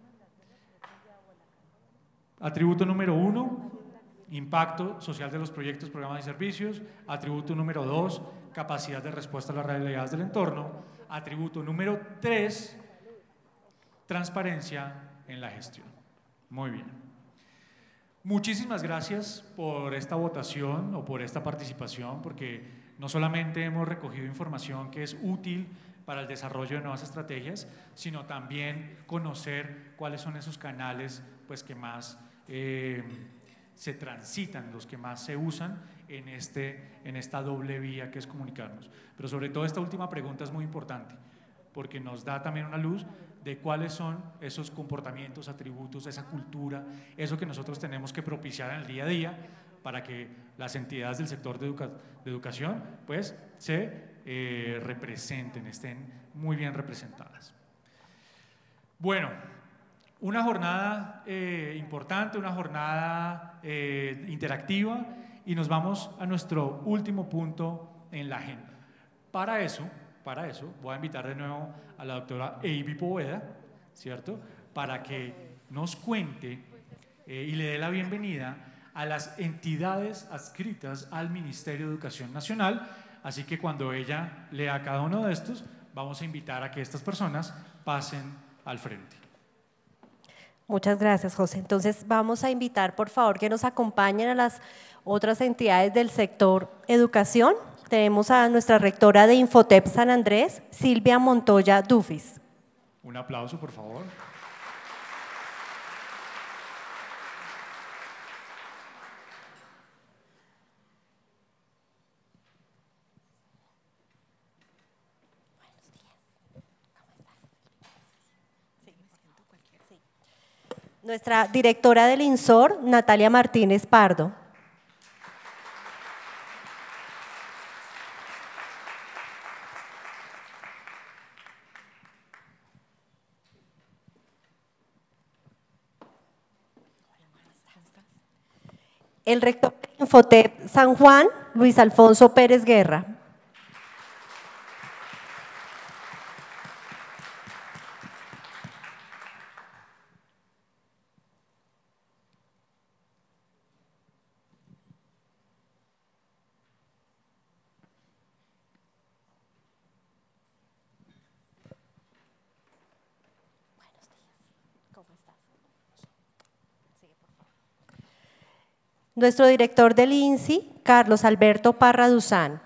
Atributo número 1, impacto social de los proyectos, programas y servicios. Atributo número 2, capacidad de respuesta a las realidades del entorno. Atributo número 3, transparencia en la gestión. Muy bien. Muchísimas gracias por esta votación o por esta participación, porque no solamente hemos recogido información que es útil para el desarrollo de nuevas estrategias, sino también conocer cuáles son esos canales pues, que más se transitan, los que más se usan en esta doble vía que es comunicarnos. Pero sobre todo esta última pregunta es muy importante, porque nos da también una luz de cuáles son esos comportamientos, atributos, esa cultura, eso que nosotros tenemos que propiciar en el día a día para que las entidades del sector de educación pues, se representen, estén muy bien representadas. Bueno, una jornada importante, una jornada interactiva y nos vamos a nuestro último punto en la agenda. Para eso voy a invitar de nuevo a la doctora Eivy Poveda, ¿cierto? Para que nos cuente y le dé la bienvenida a las entidades adscritas al Ministerio de Educación Nacional. Así que cuando ella lea cada uno de estos, vamos a invitar a que estas personas pasen al frente. Muchas gracias, José. Entonces vamos a invitar, por favor, que nos acompañen a las otras entidades del sector educación. Tenemos a nuestra rectora de Infotep San Andrés, Silvia Montoya Dufis. Un aplauso, por favor. Nuestra directora del INSOR, Natalia Martínez Pardo. El rector de Infotep San Juan, Luis Alfonso Pérez Guerra. Nuestro director del INSI, Carlos Alberto Parra Duzán.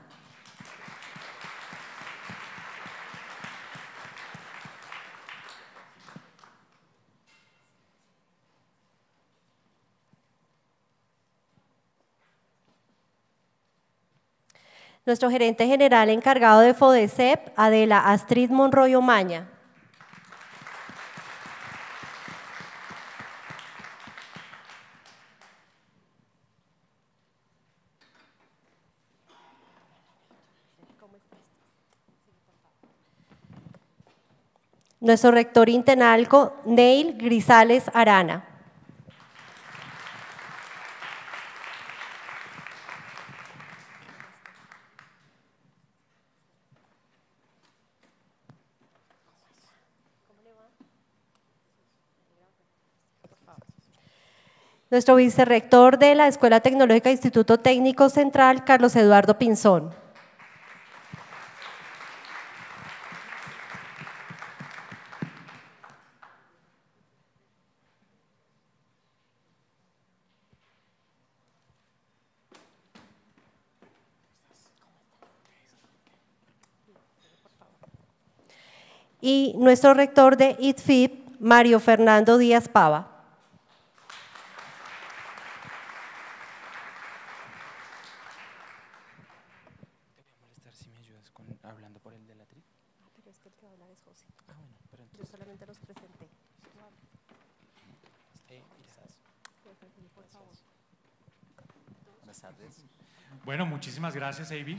Nuestro gerente general encargado de FODECEP, Adela Astrid Monroy Omaña. Nuestro rector Intenalco, Neil Grisales Arana. Nuestro vicerrector de la Escuela Tecnológica Instituto Técnico Central, Carlos Eduardo Pinzón. Y nuestro rector de ITFIP, Mario Fernando Díaz Pava. Bueno, muchísimas gracias, Avi.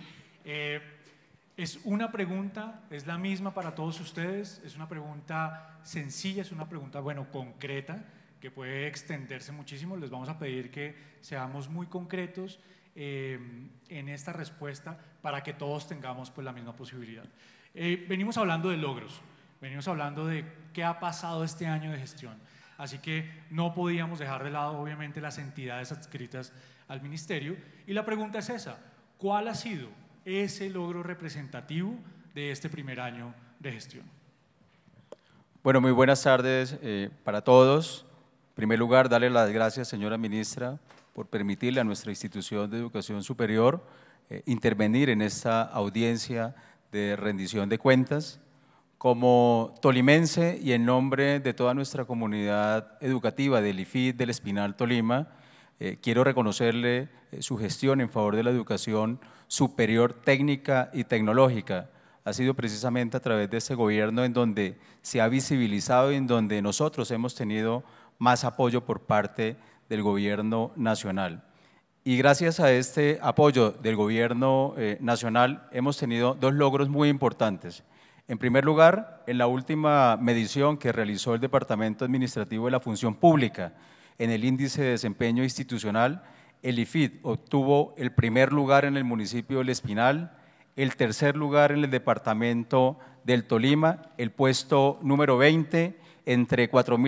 Es una pregunta, es la misma para todos ustedes, es una pregunta sencilla, es una pregunta, bueno, concreta, que puede extenderse muchísimo. Les vamos a pedir que seamos muy concretos en esta respuesta para que todos tengamos pues la misma posibilidad. Venimos hablando de logros, venimos hablando de qué ha pasado este año de gestión, así que no podíamos dejar de lado obviamente las entidades adscritas al ministerio, y la pregunta es esa: ¿cuál ha sido ese logro representativo de este primer año de gestión? Bueno, muy buenas tardes para todos. En primer lugar, darle las gracias, señora ministra, por permitirle a nuestra institución de educación superior intervenir en esta audiencia de rendición de cuentas. Como tolimense y en nombre de toda nuestra comunidad educativa del IFIT del Espinal Tolima, quiero reconocerle su gestión en favor de la educación superior técnica y tecnológica. Ha sido precisamente a través de este gobierno en donde se ha visibilizado y en donde nosotros hemos tenido más apoyo por parte del gobierno nacional. Y gracias a este apoyo del gobierno nacional hemos tenido dos logros muy importantes. En primer lugar, en la última medición que realizó el Departamento Administrativo de la Función Pública en el índice de desempeño institucional, el IFIT obtuvo el primer lugar en el municipio del Espinal, el tercer lugar en el departamento del Tolima, el puesto número 20 entre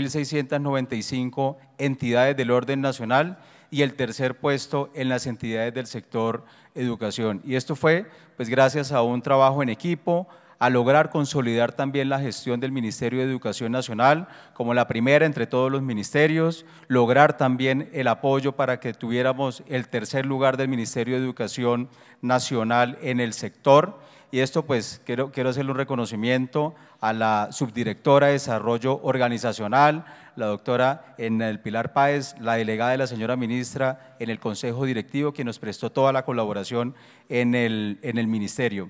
4.695 entidades del orden nacional y el tercer puesto en las entidades del sector educación. Y esto fue pues gracias a un trabajo en equipo, a lograr consolidar también la gestión del Ministerio de Educación Nacional como la primera entre todos los ministerios, lograr también el apoyo para que tuviéramos el tercer lugar del Ministerio de Educación Nacional en el sector. Y esto pues quiero hacerle un reconocimiento a la subdirectora de Desarrollo Organizacional, la doctora Enel Pilar Páez, la delegada de la señora ministra en el Consejo Directivo, quien nos prestó toda la colaboración en el ministerio.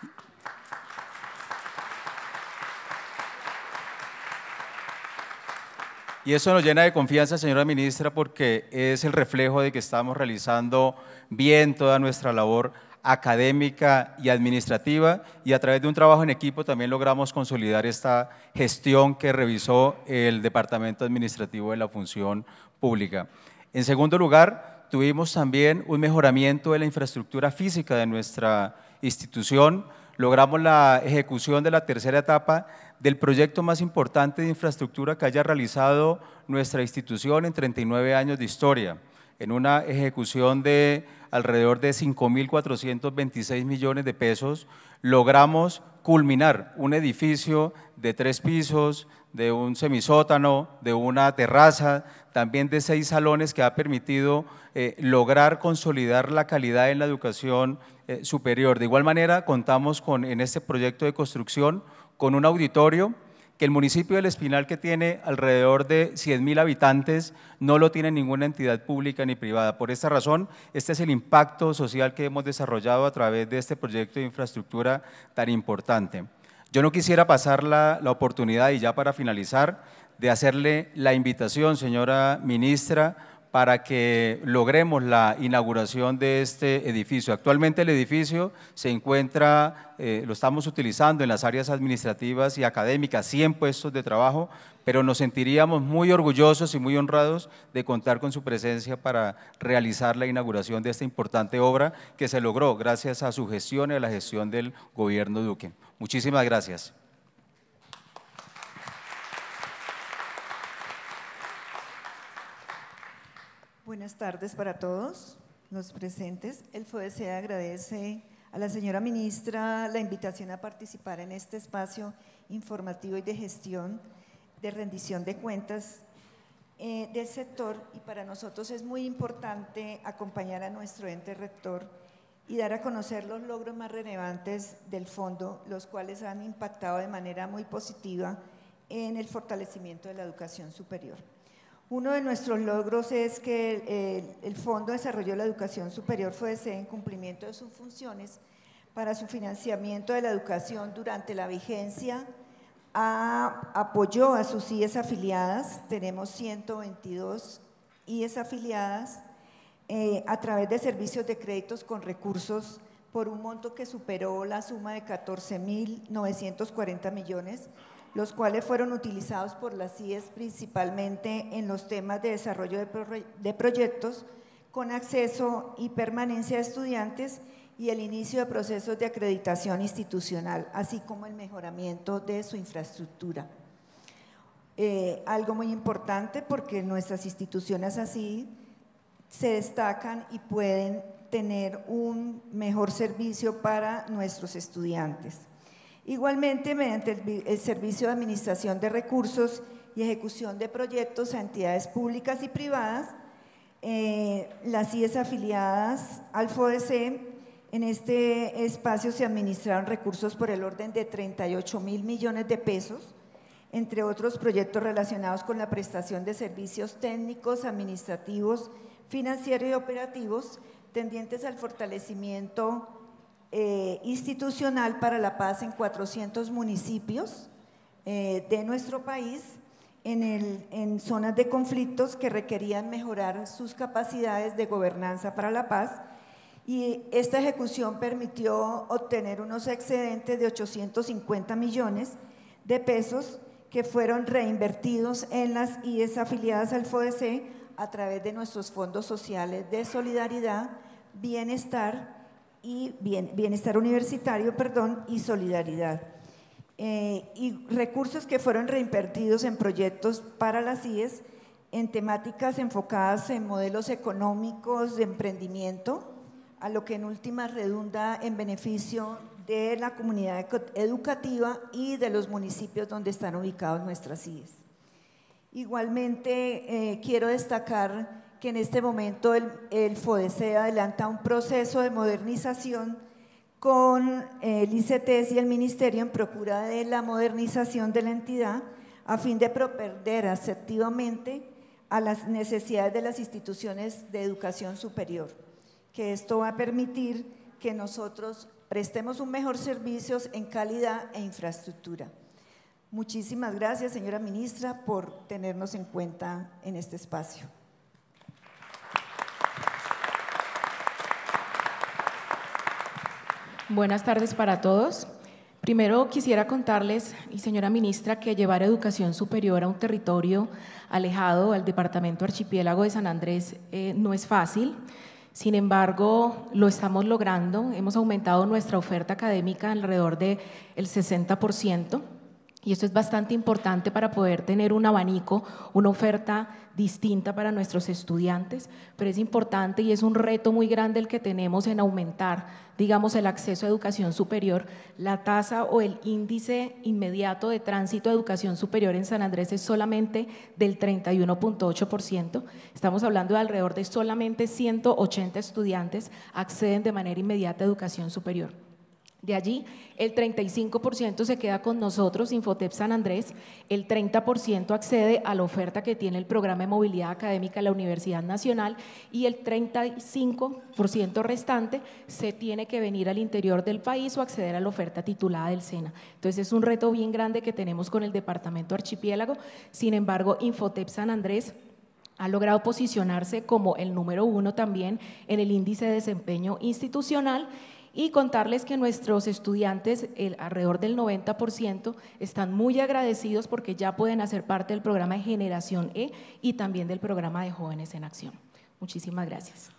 Y eso nos llena de confianza, señora ministra, porque es el reflejo de que estamos realizando bien toda nuestra labor académica y administrativa, y a través de un trabajo en equipo también logramos consolidar esta gestión que revisó el Departamento Administrativo de la Función Pública. En segundo lugar, tuvimos también un mejoramiento de la infraestructura física de nuestra institución. Logramos la ejecución de la tercera etapa del proyecto más importante de infraestructura que haya realizado nuestra institución en 39 años de historia, en una ejecución de alrededor de 5.426 millones de pesos. Logramos culminar un edificio de 3 pisos, de un semisótano, de una terraza, también de 6 salones, que ha permitido lograr consolidar la calidad en la educación superior. De igual manera, contamos en este proyecto de construcción con un auditorio que el municipio del Espinal, que tiene alrededor de 100.000 habitantes, no lo tiene ninguna entidad pública ni privada. Por esta razón, este es el impacto social que hemos desarrollado a través de este proyecto de infraestructura tan importante. Yo no quisiera pasar la oportunidad, y ya para finalizar, de hacerle la invitación, señora ministra, para que logremos la inauguración de este edificio. Actualmente el edificio se encuentra, lo estamos utilizando en las áreas administrativas y académicas, 100 puestos de trabajo, pero nos sentiríamos muy orgullosos y muy honrados de contar con su presencia para realizar la inauguración de esta importante obra que se logró gracias a su gestión y a la gestión del gobierno Duque. Muchísimas gracias. Buenas tardes para todos los presentes. El FODC agradece a la señora ministra la invitación a participar en este espacio informativo y de gestión de rendición de cuentas del sector, y para nosotros es muy importante acompañar a nuestro ente rector y dar a conocer los logros más relevantes del fondo, los cuales han impactado de manera muy positiva en el fortalecimiento de la educación superior. Uno de nuestros logros es que el Fondo de Desarrollo de la Educación Superior FODC, en cumplimiento de sus funciones para su financiamiento de la educación durante la vigencia, apoyó a sus IES afiliadas. Tenemos 122 IES afiliadas a través de servicios de créditos con recursos por un monto que superó la suma de 14.940 millones, los cuales fueron utilizados por las IES principalmente en los temas de desarrollo de proyectos con acceso y permanencia de estudiantes y el inicio de procesos de acreditación institucional, así como el mejoramiento de su infraestructura. Algo muy importante, porque nuestras instituciones así se destacan y pueden tener un mejor servicio para nuestros estudiantes. Igualmente, mediante el Servicio de Administración de Recursos y Ejecución de Proyectos a entidades públicas y privadas, las IES afiliadas al FODC, en este espacio se administraron recursos por el orden de 38.000 millones de pesos, entre otros proyectos relacionados con la prestación de servicios técnicos, administrativos, financieros y operativos, tendientes al fortalecimiento institucional para la paz en 400 municipios de nuestro país, en zonas de conflictos que requerían mejorar sus capacidades de gobernanza para la paz, y esta ejecución permitió obtener unos excedentes de 850 millones de pesos que fueron reinvertidos en las IES afiliadas al FODC a través de nuestros fondos sociales de solidaridad, bienestar universitario, y solidaridad. Y recursos que fueron reinvertidos en proyectos para las IES en temáticas enfocadas en modelos económicos de emprendimiento, a lo que en última redunda en beneficio de la comunidad educativa y de los municipios donde están ubicados nuestras CIES. Igualmente, quiero destacar que en este momento el FODECE adelanta un proceso de modernización con el ICETEX y el Ministerio en procura de la modernización de la entidad a fin de propender asertivamente a las necesidades de las instituciones de educación superior, que esto va a permitir que nosotros prestemos un mejor servicio en calidad e infraestructura. Muchísimas gracias, señora ministra, por tenernos en cuenta en este espacio. Buenas tardes para todos. Primero quisiera contarles, y señora ministra, que llevar educación superior a un territorio alejado, al departamento archipiélago de San Andrés, no es fácil. Sin embargo, lo estamos logrando. Hemos aumentado nuestra oferta académica alrededor del 60%. Y esto es bastante importante para poder tener un abanico, una oferta distinta para nuestros estudiantes, pero es importante y es un reto muy grande el que tenemos en aumentar, digamos, el acceso a educación superior. La tasa o el índice inmediato de tránsito a educación superior en San Andrés es solamente del 31.8%. Estamos hablando de alrededor de solamente 180 estudiantes acceden de manera inmediata a educación superior. De allí, el 35% se queda con nosotros, Infotep San Andrés, el 30% accede a la oferta que tiene el programa de movilidad académica de la Universidad Nacional y el 35% restante se tiene que venir al interior del país o acceder a la oferta titulada del SENA. Entonces es un reto bien grande que tenemos con el departamento archipiélago. Sin embargo, Infotep San Andrés ha logrado posicionarse como el número 1 también en el índice de desempeño institucional. Y contarles que nuestros estudiantes, alrededor del 90%, están muy agradecidos porque ya pueden hacer parte del programa de Generación E y también del programa de Jóvenes en Acción. Muchísimas gracias.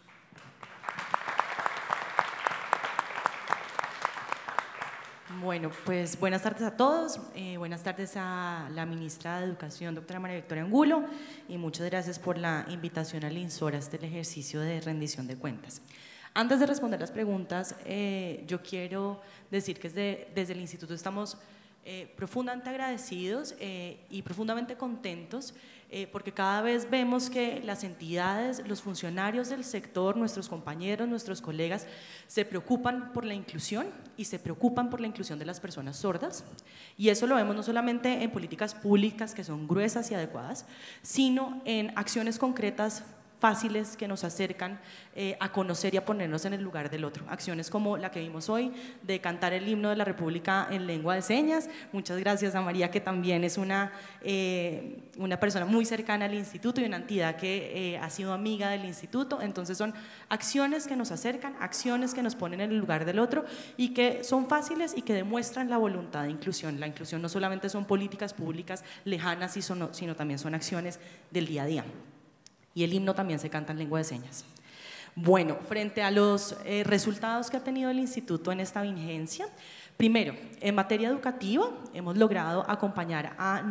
Bueno, pues buenas tardes a todos, buenas tardes a la ministra de Educación, doctora María Victoria Angulo, y muchas gracias por la invitación al INSOR a este ejercicio de rendición de cuentas. Antes de responder las preguntas, yo quiero decir que desde el Instituto estamos profundamente agradecidos y profundamente contentos porque cada vez vemos que las entidades, los funcionarios del sector, nuestros compañeros, nuestros colegas, se preocupan por la inclusión y se preocupan por la inclusión de las personas sordas, y eso lo vemos no solamente en políticas públicas que son gruesas y adecuadas, sino en acciones concretas fáciles que nos acercan a conocer y a ponernos en el lugar del otro. Acciones como la que vimos hoy, de cantar el himno de la República en lengua de señas. Muchas gracias a María, que también es una persona muy cercana al instituto y una entidad que ha sido amiga del instituto. Entonces son acciones que nos acercan, acciones que nos ponen en el lugar del otro y que son fáciles y que demuestran la voluntad de inclusión. La inclusión no solamente son políticas públicas lejanas, sino también son acciones del día a día. Y el himno también se canta en lengua de señas. Bueno, frente a los resultados que ha tenido el instituto en esta vigencia, primero, en materia educativa, hemos logrado acompañar a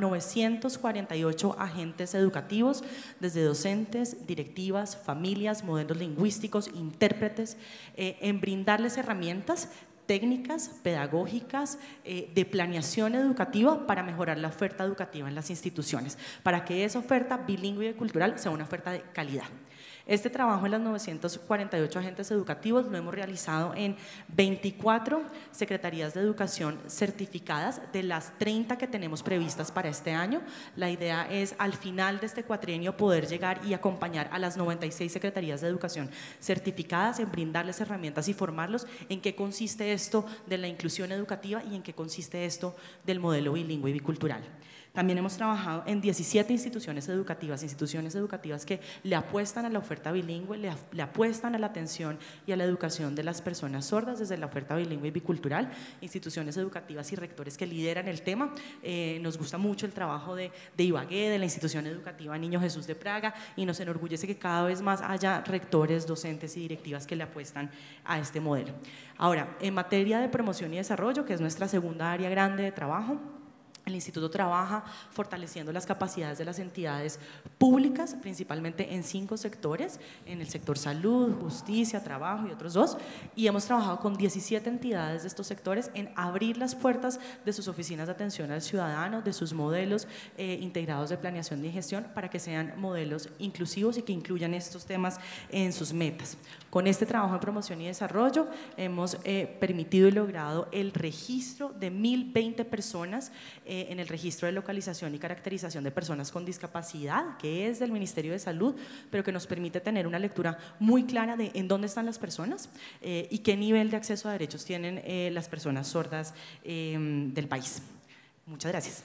948 agentes educativos, desde docentes, directivas, familias, modelos lingüísticos, intérpretes, en brindarles herramientas técnicas, pedagógicas, de planeación educativa para mejorar la oferta educativa en las instituciones, para que esa oferta bilingüe y cultural sea una oferta de calidad. Este trabajo en las 948 agentes educativos lo hemos realizado en 24 secretarías de educación certificadas de las 30 que tenemos previstas para este año. La idea es al final de este cuatrienio poder llegar y acompañar a las 96 secretarías de educación certificadas en brindarles herramientas y formarlos en qué consiste esto de la inclusión educativa y en qué consiste esto del modelo bilingüe y bicultural. También hemos trabajado en 17 instituciones educativas que le apuestan a la oferta bilingüe, le apuestan a la atención y a la educación de las personas sordas desde la oferta bilingüe y bicultural, instituciones educativas y rectores que lideran el tema. Nos gusta mucho el trabajo de Ibagué, de la institución educativa Niño Jesús de Praga, y nos enorgullece que cada vez más haya rectores, docentes y directivas que le apuestan a este modelo. Ahora, en materia de promoción y desarrollo, que es nuestra segunda área grande de trabajo, El instituto trabaja fortaleciendo las capacidades de las entidades públicas, principalmente en 5 sectores, en el sector salud, justicia, trabajo y otros 2, y hemos trabajado con 17 entidades de estos sectores en abrir las puertas de sus oficinas de atención al ciudadano, de sus modelos integrados de planeación y gestión, para que sean modelos inclusivos y que incluyan estos temas en sus metas. Con este trabajo de promoción y desarrollo hemos permitido y logrado el registro de 1.020 personas en el registro de localización y caracterización de personas con discapacidad, que es del Ministerio de Salud, pero que nos permite tener una lectura muy clara de en dónde están las personas y qué nivel de acceso a derechos tienen las personas sordas del país. Muchas gracias.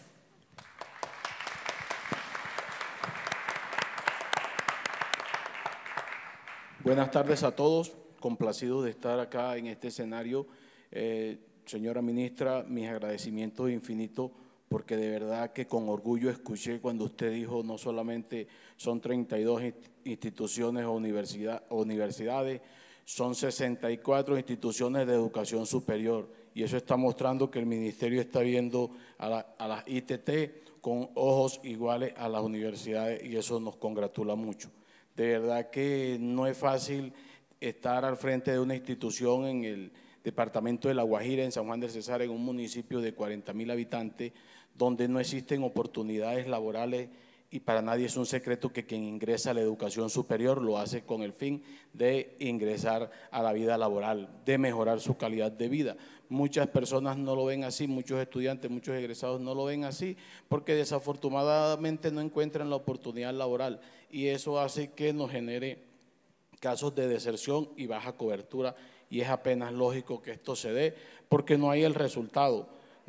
Buenas tardes a todos, complacido de estar acá en este escenario. Señora ministra, mis agradecimientos infinitos, porque de verdad que con orgullo escuché cuando usted dijo no solamente son 32 instituciones o universidades, son 64 instituciones de educación superior, y eso está mostrando que el ministerio está viendo a las ITT con ojos iguales a las universidades, y eso nos congratula mucho. De verdad que no es fácil estar al frente de una institución en el departamento de La Guajira, en San Juan del Cesar, en un municipio de 40.000 habitantes, donde no existen oportunidades laborales, y para nadie es un secreto que quien ingresa a la educación superior lo hace con el fin de ingresar a la vida laboral, de mejorar su calidad de vida. Muchas personas no lo ven así, muchos estudiantes, muchos egresados no lo ven así, porque desafortunadamente no encuentran la oportunidad laboral, y eso hace que nos genere casos de deserción y baja cobertura, y es apenas lógico que esto se dé, porque no hay el resultado,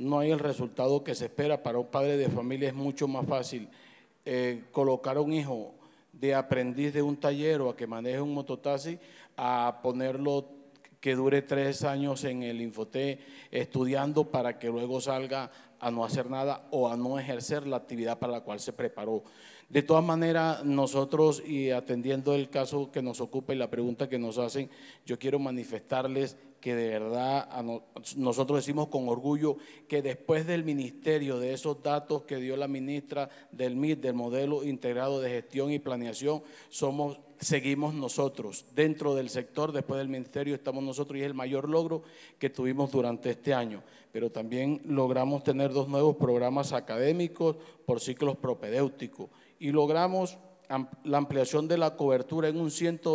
que se espera. Para un padre de familia es mucho más fácil colocar a un hijo de aprendiz de un taller o a que maneje un mototaxi, a ponerlo que dure 3 años en el Infotep estudiando para que luego salga a no hacer nada o a no ejercer la actividad para la cual se preparó. De todas maneras, nosotros, y atendiendo el caso que nos ocupa y la pregunta que nos hacen, yo quiero manifestarles que de verdad nosotros decimos con orgullo que después del ministerio, de esos datos que dio la ministra del MIT, del Modelo Integrado de Gestión y Planeación, seguimos nosotros dentro del sector. Después del ministerio estamos nosotros, y es el mayor logro que tuvimos durante este año. Pero también logramos tener 2 nuevos programas académicos por ciclos propedéuticos, y logramos la ampliación de la cobertura en un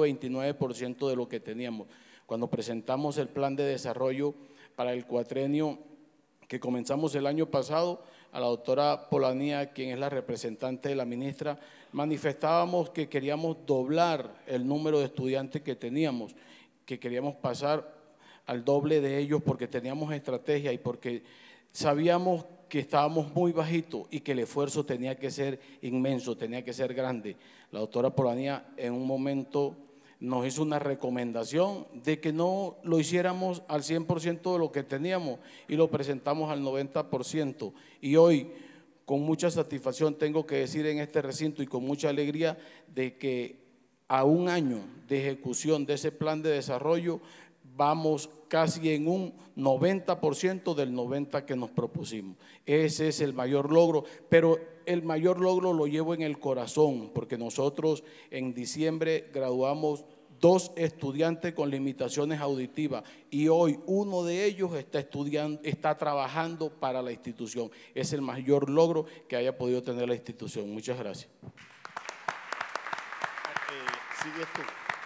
129% de lo que teníamos. Cuando presentamos el plan de desarrollo para el cuatrenio que comenzamos el año pasado, a la doctora Polanía, quien es la representante de la ministra, manifestábamos que queríamos doblar el número de estudiantes que teníamos, que queríamos pasar al doble de ellos, porque teníamos estrategia y porque sabíamos que estábamos muy bajitos y que el esfuerzo tenía que ser inmenso, tenía que ser grande. La doctora Polanía en un momento nos hizo una recomendación de que no lo hiciéramos al 100% de lo que teníamos, y lo presentamos al 90%. Y hoy, con mucha satisfacción, tengo que decir en este recinto y con mucha alegría de que a un año de ejecución de ese plan de desarrollo vamos casi en un 90% del 90% que nos propusimos. Ese es el mayor logro, pero el mayor logro lo llevo en el corazón, porque nosotros en diciembre graduamos 2 estudiantes con limitaciones auditivas, y hoy uno de ellos está trabajando para la institución. Es el mayor logro que haya podido tener la institución. Muchas gracias. Sigues tú.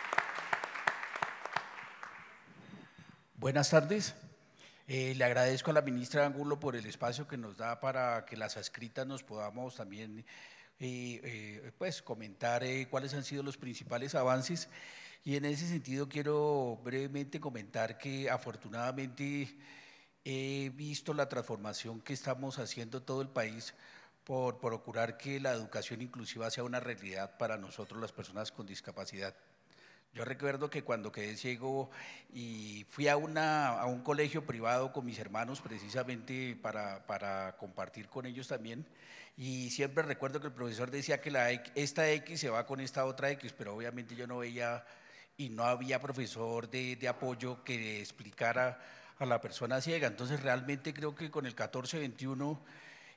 Buenas tardes. Le agradezco a la ministra Angulo por el espacio que nos da para que las adscritas nos podamos también pues comentar cuáles han sido los principales avances, y en ese sentido quiero brevemente comentar que afortunadamente he visto la transformación que estamos haciendo todo el país por procurar que la educación inclusiva sea una realidad para nosotros las personas con discapacidad. Yo recuerdo que cuando quedé ciego y fui a un colegio privado con mis hermanos precisamente para compartir con ellos también, y siempre recuerdo que el profesor decía que esta X se va con esta otra X, pero obviamente yo no veía y no había profesor de apoyo que explicara a la persona ciega. Entonces realmente creo que con el 1421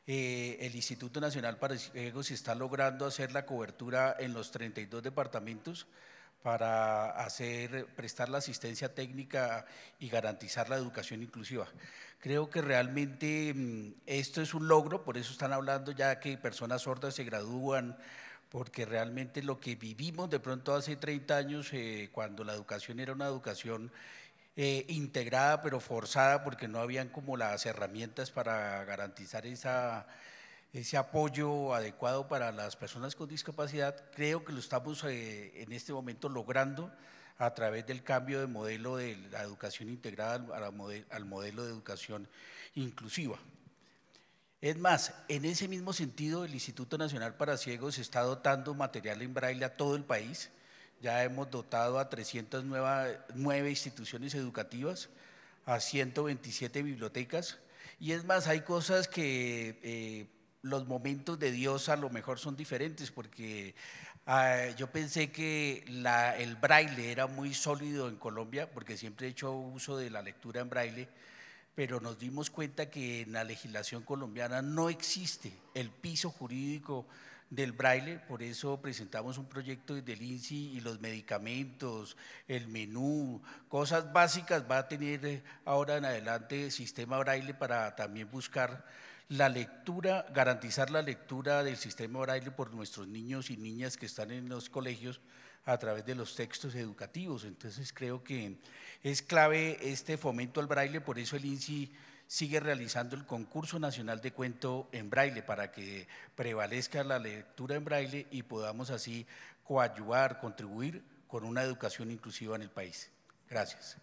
el Instituto Nacional para Ciegos está logrando hacer la cobertura en los 32 departamentos para prestar la asistencia técnica y garantizar la educación inclusiva. Creo que realmente esto es un logro, por eso están hablando ya que personas sordas se gradúan, porque realmente lo que vivimos de pronto hace 30 años, cuando la educación era una educación integrada pero forzada, porque no habían como las herramientas para garantizar ese apoyo adecuado para las personas con discapacidad, creo que lo estamos en este momento logrando a través del cambio de modelo de la educación integrada al modelo de educación inclusiva. Es más, en ese mismo sentido, el Instituto Nacional para Ciegos está dotando material en braille a todo el país. Ya hemos dotado a 309 instituciones educativas, a 127 bibliotecas, y es más, hay cosas que los momentos de Dios a lo mejor son diferentes, porque yo pensé que el braille era muy sólido en Colombia, porque siempre he hecho uso de la lectura en braille, pero nos dimos cuenta que en la legislación colombiana no existe el piso jurídico del braille, por eso presentamos un proyecto desde el INSI y los medicamentos, el menú, cosas básicas va a tener ahora en adelante sistema braille para también buscar la lectura, garantizar la lectura del sistema braille por nuestros niños y niñas que están en los colegios a través de los textos educativos. Entonces creo que es clave este fomento al braille, por eso el INSI sigue realizando el concurso nacional de cuento en braille para que prevalezca la lectura en braille y podamos así coadyuvar, contribuir con una educación inclusiva en el país. Gracias.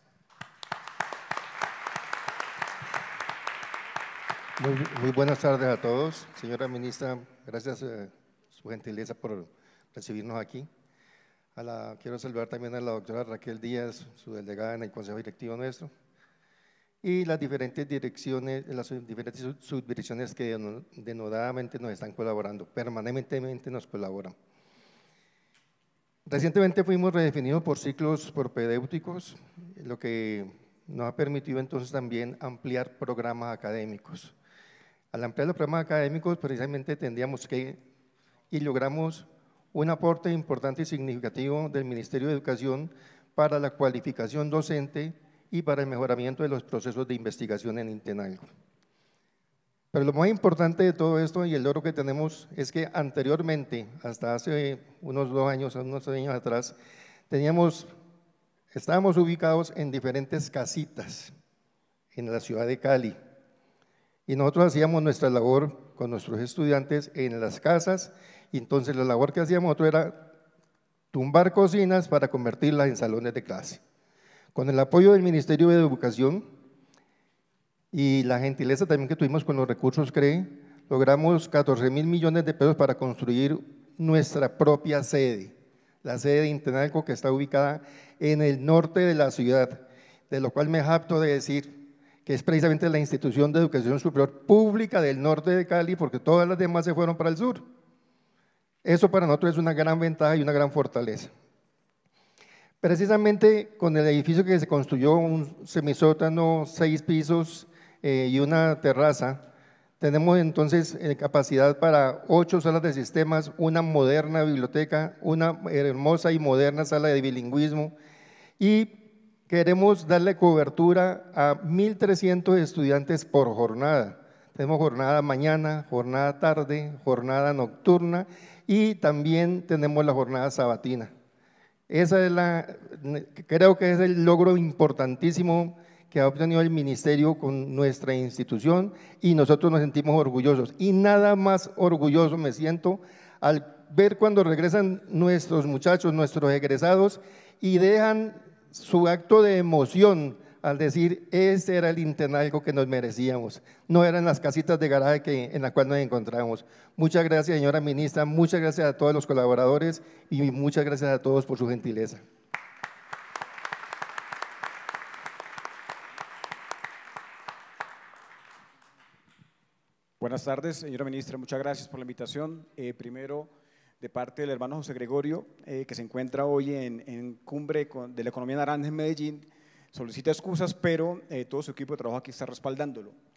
Muy buenas tardes a todos. Señora ministra, gracias su gentileza por recibirnos aquí. Quiero saludar también a la doctora Raquel Díaz, su delegada en el Consejo Directivo nuestro, y las diferentes direcciones, las diferentes subdirecciones que denodadamente nos están colaborando, permanentemente nos colaboran. Recientemente fuimos redefinidos por ciclos propedéuticos, lo que nos ha permitido entonces también ampliar programas académicos. Al ampliar los programas académicos, precisamente tendríamos que, y logramos un aporte importante y significativo del Ministerio de Educación para la cualificación docente y para el mejoramiento de los procesos de investigación en Intenalco. Pero lo más importante de todo esto y el logro que tenemos es que anteriormente, hasta hace unos 2 años, unos años atrás, estábamos ubicados en diferentes casitas en la ciudad de Cali y nosotros hacíamos nuestra labor con nuestros estudiantes en las casas, y entonces la labor que hacíamos nosotros era tumbar cocinas para convertirlas en salones de clase. Con el apoyo del Ministerio de Educación y la gentileza también que tuvimos con los recursos CREE, logramos 14.000 millones de pesos para construir nuestra propia sede, la sede de Intenalco, que está ubicada en el norte de la ciudad, de lo cual me jacto de decir que es precisamente la institución de educación superior pública del norte de Cali, porque todas las demás se fueron para el sur. Eso para nosotros es una gran ventaja y una gran fortaleza. Precisamente con el edificio que se construyó, un semisótano, 6 pisos y una terraza, tenemos entonces capacidad para 8 salas de sistemas, una moderna biblioteca, una hermosa y moderna sala de bilingüismo, y queremos darle cobertura a 1.300 estudiantes por jornada. Tenemos jornada mañana, jornada tarde, jornada nocturna y también tenemos la jornada sabatina. Creo que es el logro importantísimo que ha obtenido el Ministerio con nuestra institución y nosotros nos sentimos orgullosos. Y nada más orgulloso me siento al ver cuando regresan nuestros muchachos, nuestros egresados, y dejan su acto de emoción al decir, este era el Intenalco que nos merecíamos, no eran las casitas de garaje en las cuales nos encontramos. Muchas gracias, señora ministra, muchas gracias a todos los colaboradores y muchas gracias a todos por su gentileza. Buenas tardes, señora ministra, muchas gracias por la invitación. Primero, de parte del hermano José Gregorio, que se encuentra hoy en cumbre de la economía naranja en Medellín, solicita excusas, pero todo su equipo de trabajo aquí está respaldándolo.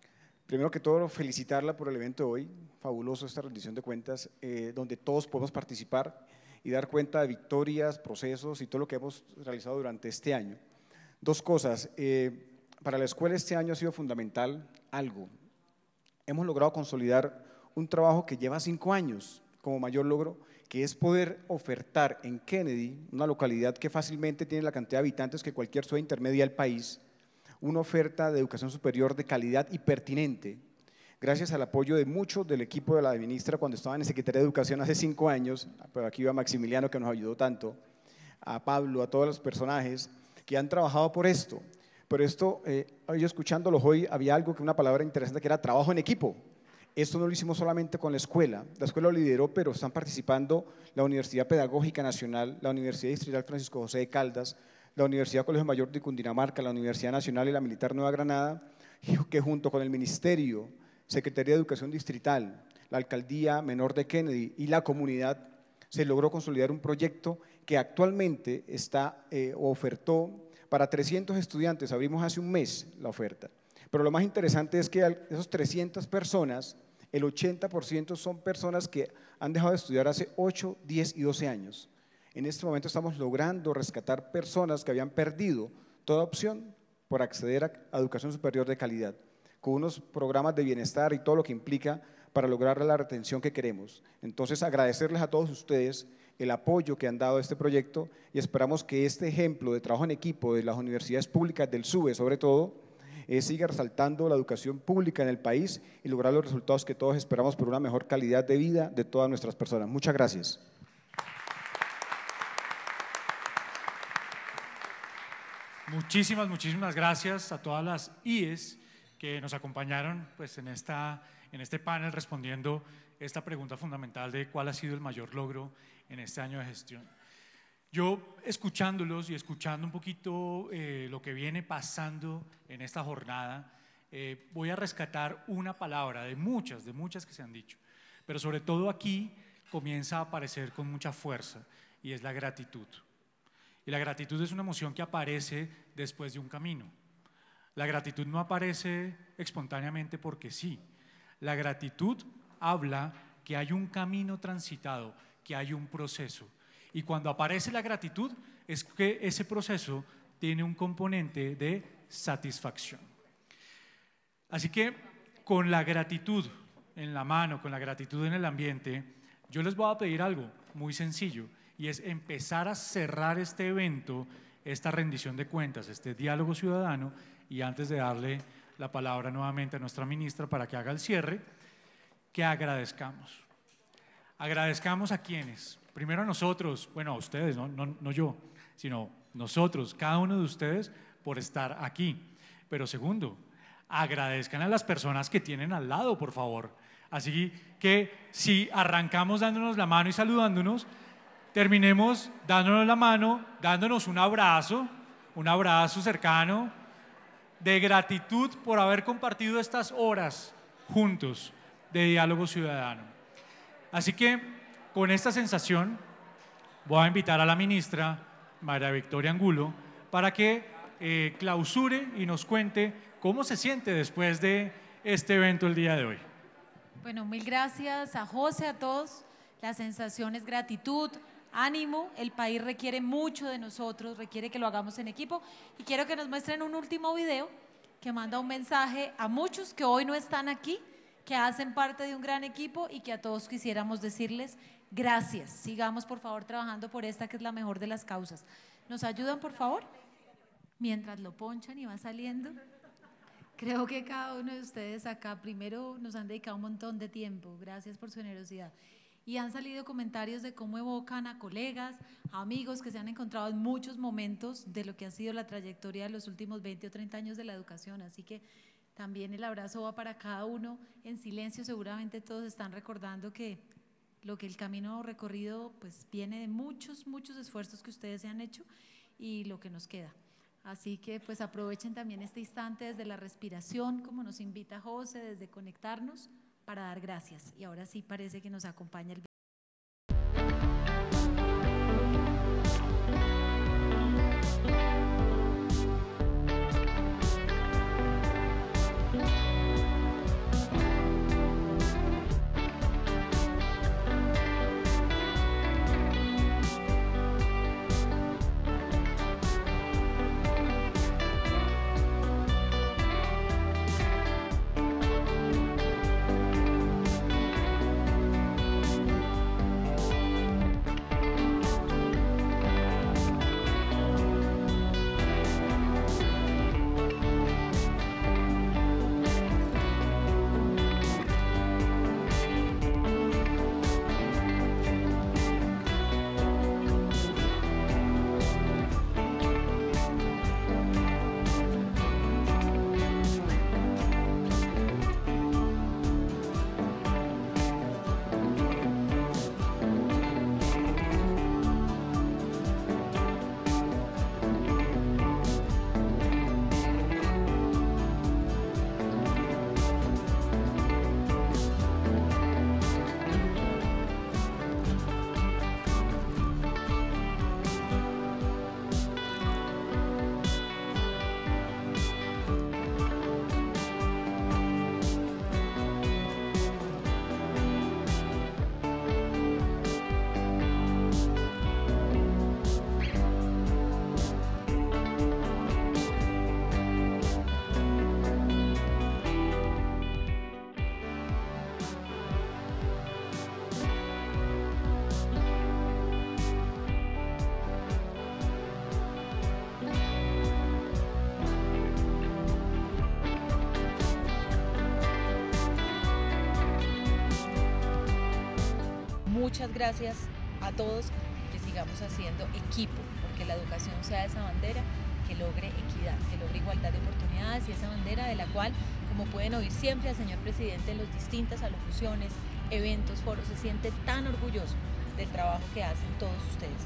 Primero que todo, felicitarla por el evento de hoy, fabuloso esta rendición de cuentas, donde todos podemos participar y dar cuenta de victorias, procesos y todo lo que hemos realizado durante este año. Dos cosas, para la escuela este año ha sido fundamental algo. Hemos logrado consolidar un trabajo que lleva 5 años como mayor logro, que es poder ofertar en Kennedy, una localidad que fácilmente tiene la cantidad de habitantes que cualquier ciudad intermedia del país, una oferta de educación superior de calidad y pertinente, gracias al apoyo de muchos del equipo de la ministra cuando estaba en Secretaría de Educación hace 5 años, pero aquí iba Maximiliano que nos ayudó tanto, a Pablo, a todos los personajes que han trabajado por esto. Pero esto, yo escuchándolos hoy, había algo que una palabra interesante que era trabajo en equipo. Esto no lo hicimos solamente con la escuela lo lideró, pero están participando la Universidad Pedagógica Nacional, la Universidad Distrital Francisco José de Caldas, la Universidad Colegio Mayor de Cundinamarca, la Universidad Nacional y la Militar Nueva Granada, que junto con el Ministerio, Secretaría de Educación Distrital, la Alcaldía Menor de Kennedy y la comunidad, se logró consolidar un proyecto que actualmente ofertó para 300 estudiantes. Abrimos hace un mes la oferta. Pero lo más interesante es que de esos 300 personas, el 80% son personas que han dejado de estudiar hace 8, 10 y 12 años. En este momento estamos logrando rescatar personas que habían perdido toda opción por acceder a educación superior de calidad, con unos programas de bienestar y todo lo que implica para lograr la retención que queremos. Entonces, agradecerles a todos ustedes el apoyo que han dado a este proyecto y esperamos que este ejemplo de trabajo en equipo de las universidades públicas del SUBE, sobre todo, siga resaltando la educación pública en el país y lograr los resultados que todos esperamos por una mejor calidad de vida de todas nuestras personas. Muchas gracias. Muchísimas gracias a todas las IES que nos acompañaron pues, en este panel respondiendo esta pregunta fundamental de cuál ha sido el mayor logro en este año de gestión. Yo, escuchándolos y escuchando un poquito lo que viene pasando en esta jornada, voy a rescatar una palabra de muchas que se han dicho, pero sobre todo aquí comienza a aparecer con mucha fuerza y es la gratitud. Y la gratitud es una emoción que aparece después de un camino. La gratitud no aparece espontáneamente porque sí. La gratitud habla que hay un camino transitado, que hay un proceso. Y cuando aparece la gratitud es que ese proceso tiene un componente de satisfacción. Así que con la gratitud en la mano, con la gratitud en el ambiente, yo les voy a pedir algo muy sencillo y es empezar a cerrar este evento, esta rendición de cuentas, este diálogo ciudadano, y antes de darle la palabra nuevamente a nuestra ministra para que haga el cierre, que agradezcamos. Agradezcamos a quienes, primero a nosotros, bueno, a ustedes, no yo, sino nosotros, cada uno de ustedes por estar aquí. Pero segundo, agradezcan a las personas que tienen al lado, por favor. Así que si arrancamos dándonos la mano y saludándonos, terminemos dándonos la mano, dándonos un abrazo cercano, de gratitud por haber compartido estas horas juntos de diálogo ciudadano. Así que con esta sensación voy a invitar a la ministra María Victoria Angulo para que clausure y nos cuente cómo se siente después de este evento el día de hoy. Bueno, mil gracias a José, a todos. La sensación es gratitud, ánimo, el país requiere mucho de nosotros, requiere que lo hagamos en equipo y quiero que nos muestren un último video que manda un mensaje a muchos que hoy no están aquí, que hacen parte de un gran equipo y que a todos quisiéramos decirles gracias. Sigamos por favor trabajando por esta que es la mejor de las causas. ¿Nos ayudan por favor? Mientras lo ponchan y va saliendo. Creo que cada uno de ustedes acá primero nos han dedicado un montón de tiempo, gracias por su generosidad. Y han salido comentarios de cómo evocan a colegas, a amigos que se han encontrado en muchos momentos de lo que ha sido la trayectoria de los últimos 20 o 30 años de la educación. Así que también el abrazo va para cada uno en silencio. Seguramente todos están recordando que el camino recorrido pues viene de muchos esfuerzos que ustedes se han hecho y lo que nos queda. Así que pues aprovechen también este instante desde la respiración, como nos invita José, desde conectarnos, para dar gracias. Y ahora sí parece que nos acompaña el muchas gracias a todos, que sigamos haciendo equipo, porque la educación sea esa bandera que logre equidad, que logre igualdad de oportunidades, y esa bandera de la cual, como pueden oír siempre al señor presidente en las distintas alocuciones, eventos, foros, se siente tan orgulloso del trabajo que hacen todos ustedes.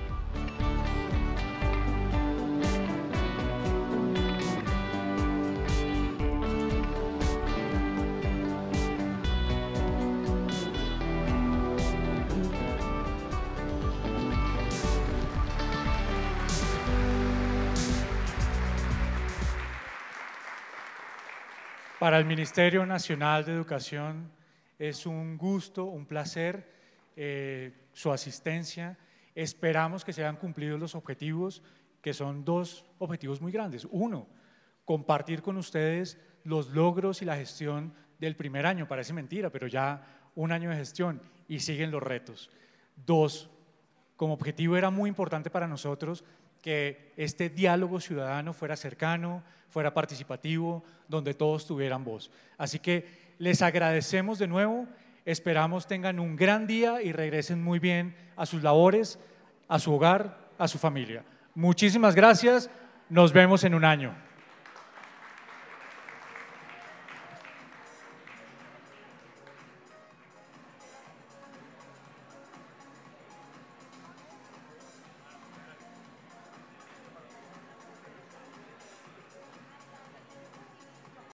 Para el Ministerio Nacional de Educación es un gusto, un placer su asistencia. Esperamos que se hayan cumplido los objetivos, que son dos objetivos muy grandes. Uno, compartir con ustedes los logros y la gestión del primer año. Parece mentira, pero ya un año de gestión y siguen los retos. Dos, como objetivo era muy importante para nosotros que este diálogo ciudadano fuera cercano, fuera participativo, donde todos tuvieran voz. Así que les agradecemos de nuevo, esperamos tengan un gran día y regresen muy bien a sus labores, a su hogar, a su familia. Muchísimas gracias, nos vemos en un año.